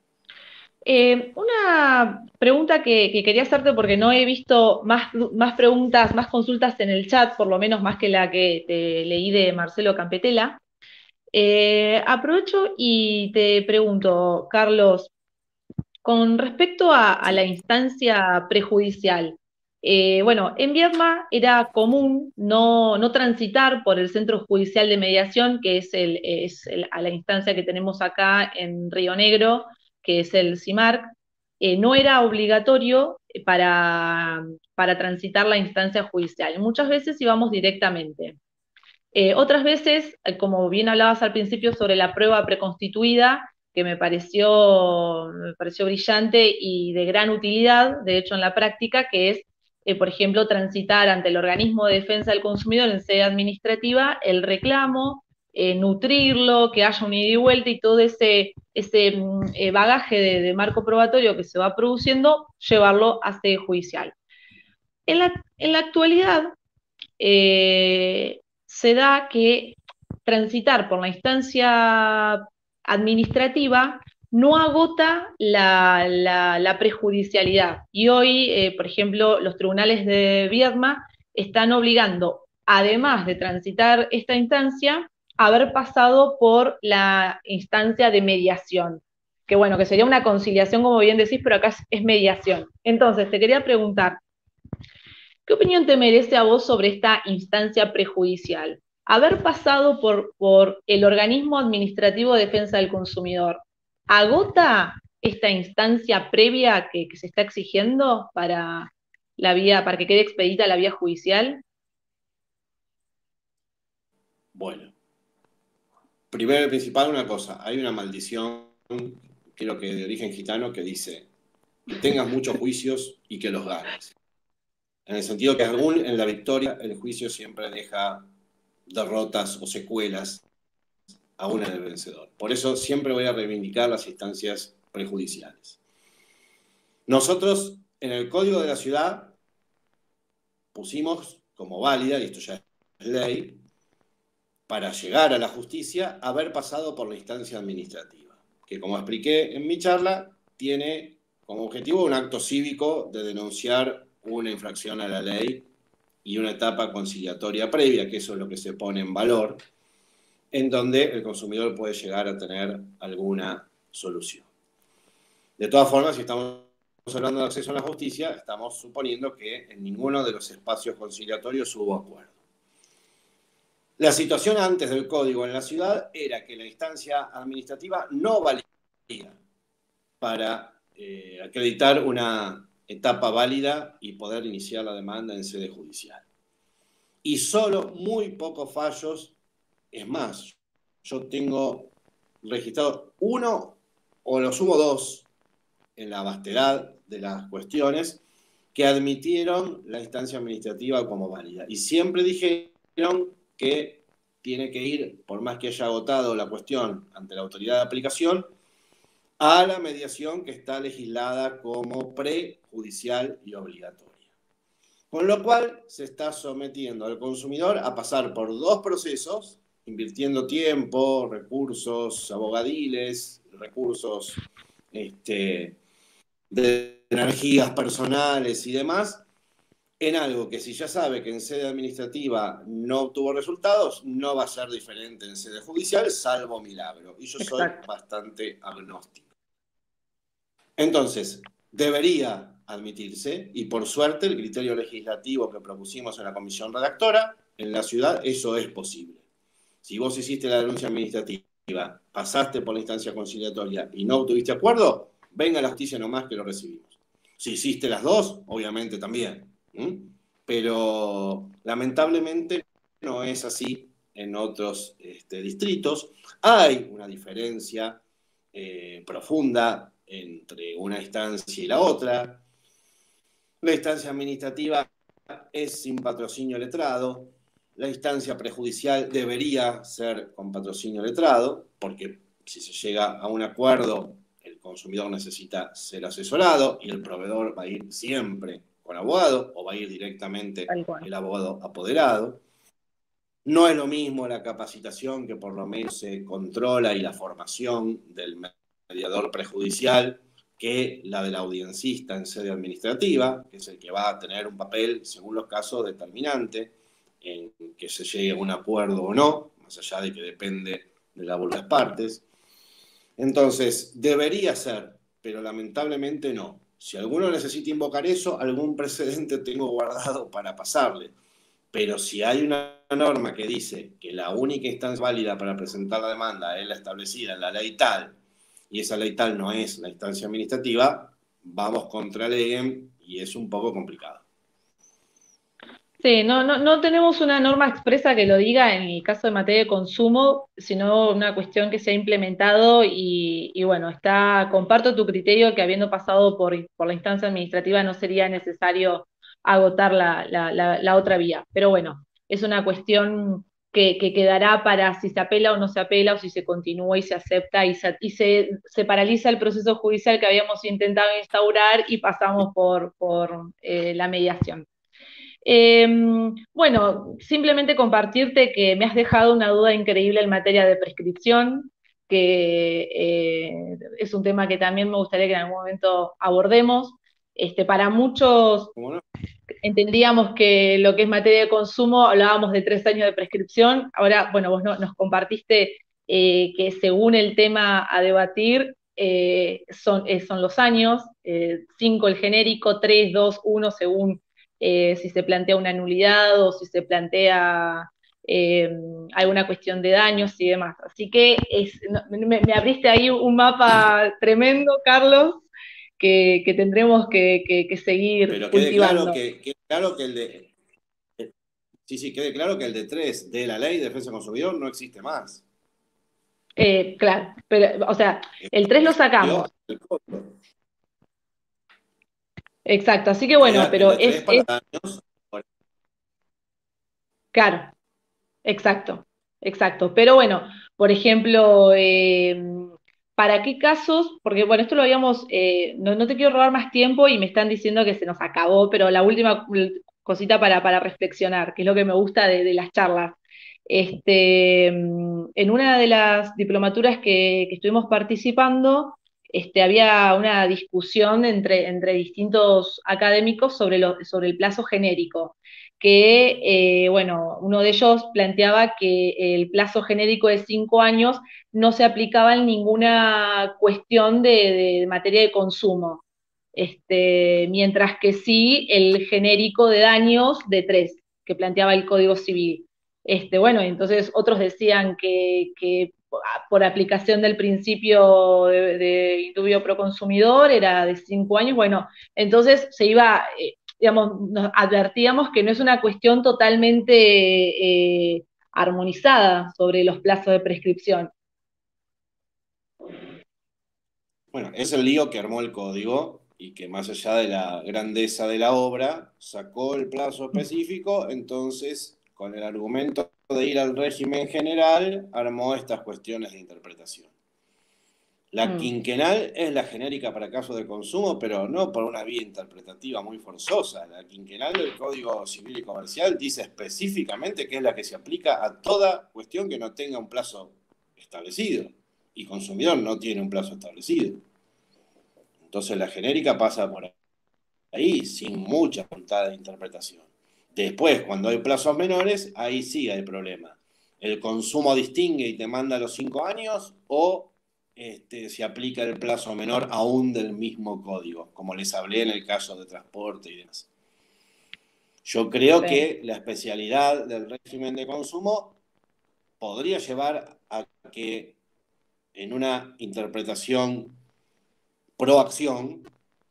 Eh, una pregunta que, que, quería hacerte porque no he visto más, más preguntas, más consultas en el chat, por lo menos más que la que te leí de Marcelo Campetela. Eh, aprovecho y te pregunto, Carlos, con respecto a, a la instancia prejudicial, eh, bueno, en Viedma era común no, no transitar por el Centro Judicial de Mediación, que es, el, es el, a la instancia que tenemos acá en Río Negro, que es el CIMARC. Eh, no era obligatorio para, para transitar la instancia judicial. Muchas veces íbamos directamente. Eh, otras veces, como bien hablabas al principio sobre la prueba preconstituida, que me pareció, me pareció brillante y de gran utilidad, de hecho en la práctica, que es, eh, por ejemplo, transitar ante el organismo de defensa del consumidor en sede administrativa el reclamo, eh, nutrirlo, que haya un ida y vuelta y todo ese, ese eh, bagaje de, de marco probatorio que se va produciendo, llevarlo a sede judicial. En la, en la actualidad, eh, se da que transitar por la instancia administrativa no agota la, la, la prejudicialidad. Y hoy, eh, por ejemplo, los tribunales de Viedma están obligando, además de transitar esta instancia, a haber pasado por la instancia de mediación, que bueno, que sería una conciliación, como bien decís, pero acá es mediación. Entonces, te quería preguntar, ¿qué opinión te merece a vos sobre esta instancia prejudicial? Haber pasado por, por el organismo administrativo de defensa del consumidor, ¿agota esta instancia previa que, que se está exigiendo para la vía, para que quede expedita la vía judicial? Bueno, primero y principal una cosa, hay una maldición, creo que de origen gitano, que dice que tengas muchos juicios y que los ganes. En el sentido que aún en la victoria el juicio siempre deja derrotas o secuelas aún en el vencedor. Por eso siempre voy a reivindicar las instancias prejudiciales. Nosotros en el Código de la Ciudad pusimos como válida, y esto ya es ley, para llegar a la justicia, haber pasado por la instancia administrativa, que como expliqué en mi charla, tiene como objetivo un acto cívico de denunciar una infracción a la ley y una etapa conciliatoria previa, que eso es lo que se pone en valor, en donde el consumidor puede llegar a tener alguna solución. De todas formas, si estamos hablando de acceso a la justicia, estamos suponiendo que en ninguno de los espacios conciliatorios hubo acuerdo. La situación antes del código en la ciudad era que la instancia administrativa no valía para eh, acreditar una etapa válida y poder iniciar la demanda en sede judicial. Y solo muy pocos fallos, es más, yo tengo registrado uno o lo sumo dos en la vastedad de las cuestiones que admitieron la instancia administrativa como válida. Y siempre dijeron que tiene que ir, por más que haya agotado la cuestión ante la autoridad de aplicación, a la mediación que está legislada como prejudicial y obligatoria. Con lo cual se está sometiendo al consumidor a pasar por dos procesos, invirtiendo tiempo, recursos abogadiles, recursos este, de energías personales y demás, en algo que si ya sabe que en sede administrativa no obtuvo resultados, no va a ser diferente en sede judicial, salvo milagro. Y yo soy Exacto. bastante agnóstico. Entonces, debería admitirse, y por suerte el criterio legislativo que propusimos en la comisión redactora, en la ciudad eso es posible. Si vos hiciste la denuncia administrativa, pasaste por la instancia conciliatoria y no obtuviste acuerdo, venga a la justicia nomás que lo recibimos. Si hiciste las dos, obviamente también. ¿Mm? Pero lamentablemente no es así en otros este, distritos. Hay una diferencia eh, profunda entre una instancia y la otra. La instancia administrativa es sin patrocinio letrado. La instancia prejudicial debería ser con patrocinio letrado, porque si se llega a un acuerdo, el consumidor necesita ser asesorado y el proveedor va a ir siempre con abogado o va a ir directamente el abogado apoderado. No es lo mismo la capacitación, que por lo menos se controla, y la formación del mediador prejudicial, que la del audiencista en sede administrativa, que es el que va a tener un papel, según los casos, determinante en que se llegue a un acuerdo o no, más allá de que depende de la voluntad de las partes. Entonces, debería ser, pero lamentablemente no. Si alguno necesita invocar eso, algún precedente tengo guardado para pasarle. Pero si hay una norma que dice que la única instancia válida para presentar la demanda es la establecida en la ley tal, y esa ley tal no es la instancia administrativa, vamos contra ley y es un poco complicado. Sí, no, no, no tenemos una norma expresa que lo diga en el caso de materia de consumo, sino una cuestión que se ha implementado y, y bueno, está, comparto tu criterio que habiendo pasado por, por la instancia administrativa no sería necesario agotar la, la, la, la otra vía. Pero bueno, es una cuestión que, que quedará para si se apela o no se apela, o si se continúa y se acepta y se, y se, se paraliza el proceso judicial que habíamos intentado instaurar y pasamos por, por eh, la mediación. Eh, bueno, simplemente compartirte que me has dejado una duda increíble en materia de prescripción, que eh, es un tema que también me gustaría que en algún momento abordemos. Este, para muchos ¿Cómo no? entendíamos que lo que es materia de consumo, hablábamos de tres años de prescripción, ahora, bueno, vos no, nos compartiste eh, que según el tema a debatir, eh, son, eh, son los años, eh, cinco el genérico, tres, dos, uno, según eh, si se plantea una nulidad o si se plantea eh, alguna cuestión de daños y demás. Así que es, no, me, me abriste ahí un mapa tremendo, Carlos, que, que tendremos que, que, que seguir Pero quede cultivando. claro que, quede claro que el de. Sí, sí, quede claro que el de tres de la ley de defensa del consumidor no existe más. Eh, claro, pero, o sea, el tres lo sacamos. Exacto, así que bueno, Queda el pero de tres es, para es daños. claro, exacto, exacto. Pero bueno, por ejemplo, eh, ¿para qué casos? Porque bueno, esto lo habíamos, eh, no, no te quiero robar más tiempo y me están diciendo que se nos acabó, pero la última cosita para, para reflexionar, que es lo que me gusta de, de las charlas. Este, en una de las diplomaturas que, que estuvimos participando, este, había una discusión entre, entre distintos académicos sobre, lo, sobre el plazo genérico, que, eh, bueno, uno de ellos planteaba que el plazo genérico de cinco años no se aplicaba en ninguna cuestión de, de materia de consumo, este, mientras que sí el genérico de daños de tres, que planteaba el Código Civil. Este, bueno, entonces otros decían que, que por aplicación del principio de, de indubio pro consumidor era de cinco años, bueno, entonces se iba, eh, digamos, nos advertíamos que no es una cuestión totalmente eh, armonizada sobre los plazos de prescripción. Bueno, es el lío que armó el código y que más allá de la grandeza de la obra, sacó el plazo específico, entonces con el argumento de ir al régimen general, armó estas cuestiones de interpretación. La quinquenal es la genérica para casos de consumo, pero no por una vía interpretativa muy forzosa. La quinquenal del Código Civil y Comercial dice específicamente que es la que se aplica a toda cuestión que no tenga un plazo establecido. Y consumidor no tiene un plazo establecido. Entonces la genérica pasa por ahí sin mucha voluntad de interpretación. Después, cuando hay plazos menores, ahí sí hay problema. El consumo distingue y te manda los cinco años o este, se aplica el plazo menor aún del mismo código, como les hablé en el caso de transporte y demás. Yo creo sí. que la especialidad del régimen de consumo podría llevar a que en una interpretación pro acción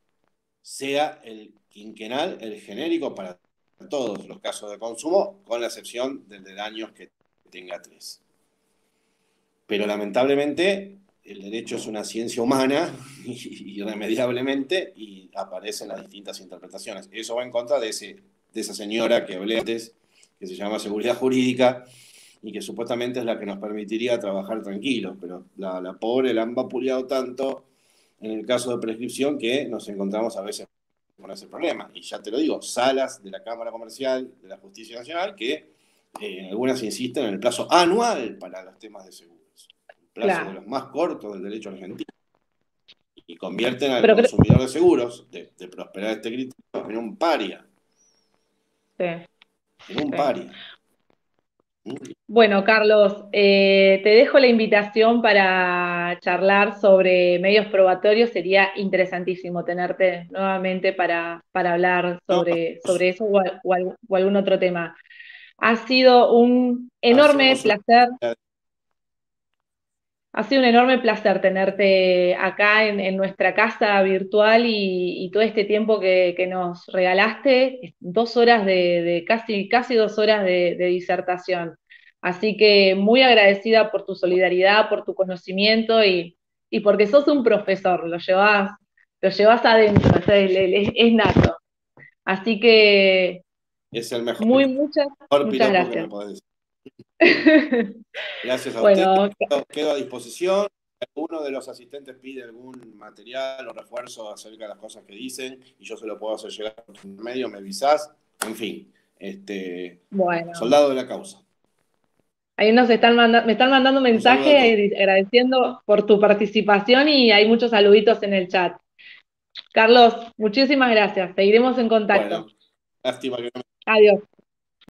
sea el quinquenal, el genérico para todos los casos de consumo, con la excepción del de daños que tenga tres. Pero lamentablemente el derecho es una ciencia humana irremediablemente y aparecen las distintas interpretaciones. Eso va en contra de, ese, de esa señora que hablé antes, que se llama seguridad jurídica y que supuestamente es la que nos permitiría trabajar tranquilos, pero la, la pobre la han vapuleado tanto en el caso de prescripción que nos encontramos a veces con ese problema. Y ya te lo digo, salas de la Cámara Comercial de la Justicia Nacional que eh, algunas insisten en el plazo anual para los temas de seguros. El plazo claro. de los más cortos del derecho argentino. Y convierten al Pero, consumidor de seguros, de, de prosperar este criterio, en un paria. Sí. En un sí. paria. Bueno, Carlos, eh, te dejo la invitación para charlar sobre medios probatorios. Sería interesantísimo tenerte nuevamente para, para hablar sobre, sobre eso o, o, o algún otro tema. Ha sido un enorme Hacemos placer. Un... Ha sido un enorme placer tenerte acá en, en nuestra casa virtual y, y todo este tiempo que, que nos regalaste, dos horas de, de casi, casi dos horas de, de disertación. Así que muy agradecida por tu solidaridad, por tu conocimiento y, y porque sos un profesor, lo llevas, lo llevas adentro, o sea, es, es, es nato. Así que es el mejor, muy, muchas, mejor muchas gracias. Que me podés decir. Gracias a bueno, usted, quedo, quedo a disposición. Uno de los asistentes pide algún material o refuerzo acerca de las cosas que dicen y yo se lo puedo hacer llegar por medio, me avisás, en fin, este, bueno. soldado de la causa. Ahí nos están manda- me están mandando Un saludo a mensajes todos. eh, agradeciendo por tu participación y hay muchos saluditos en el chat. Carlos, muchísimas gracias. Seguiremos en contacto. Bueno, lástima que no me Adiós.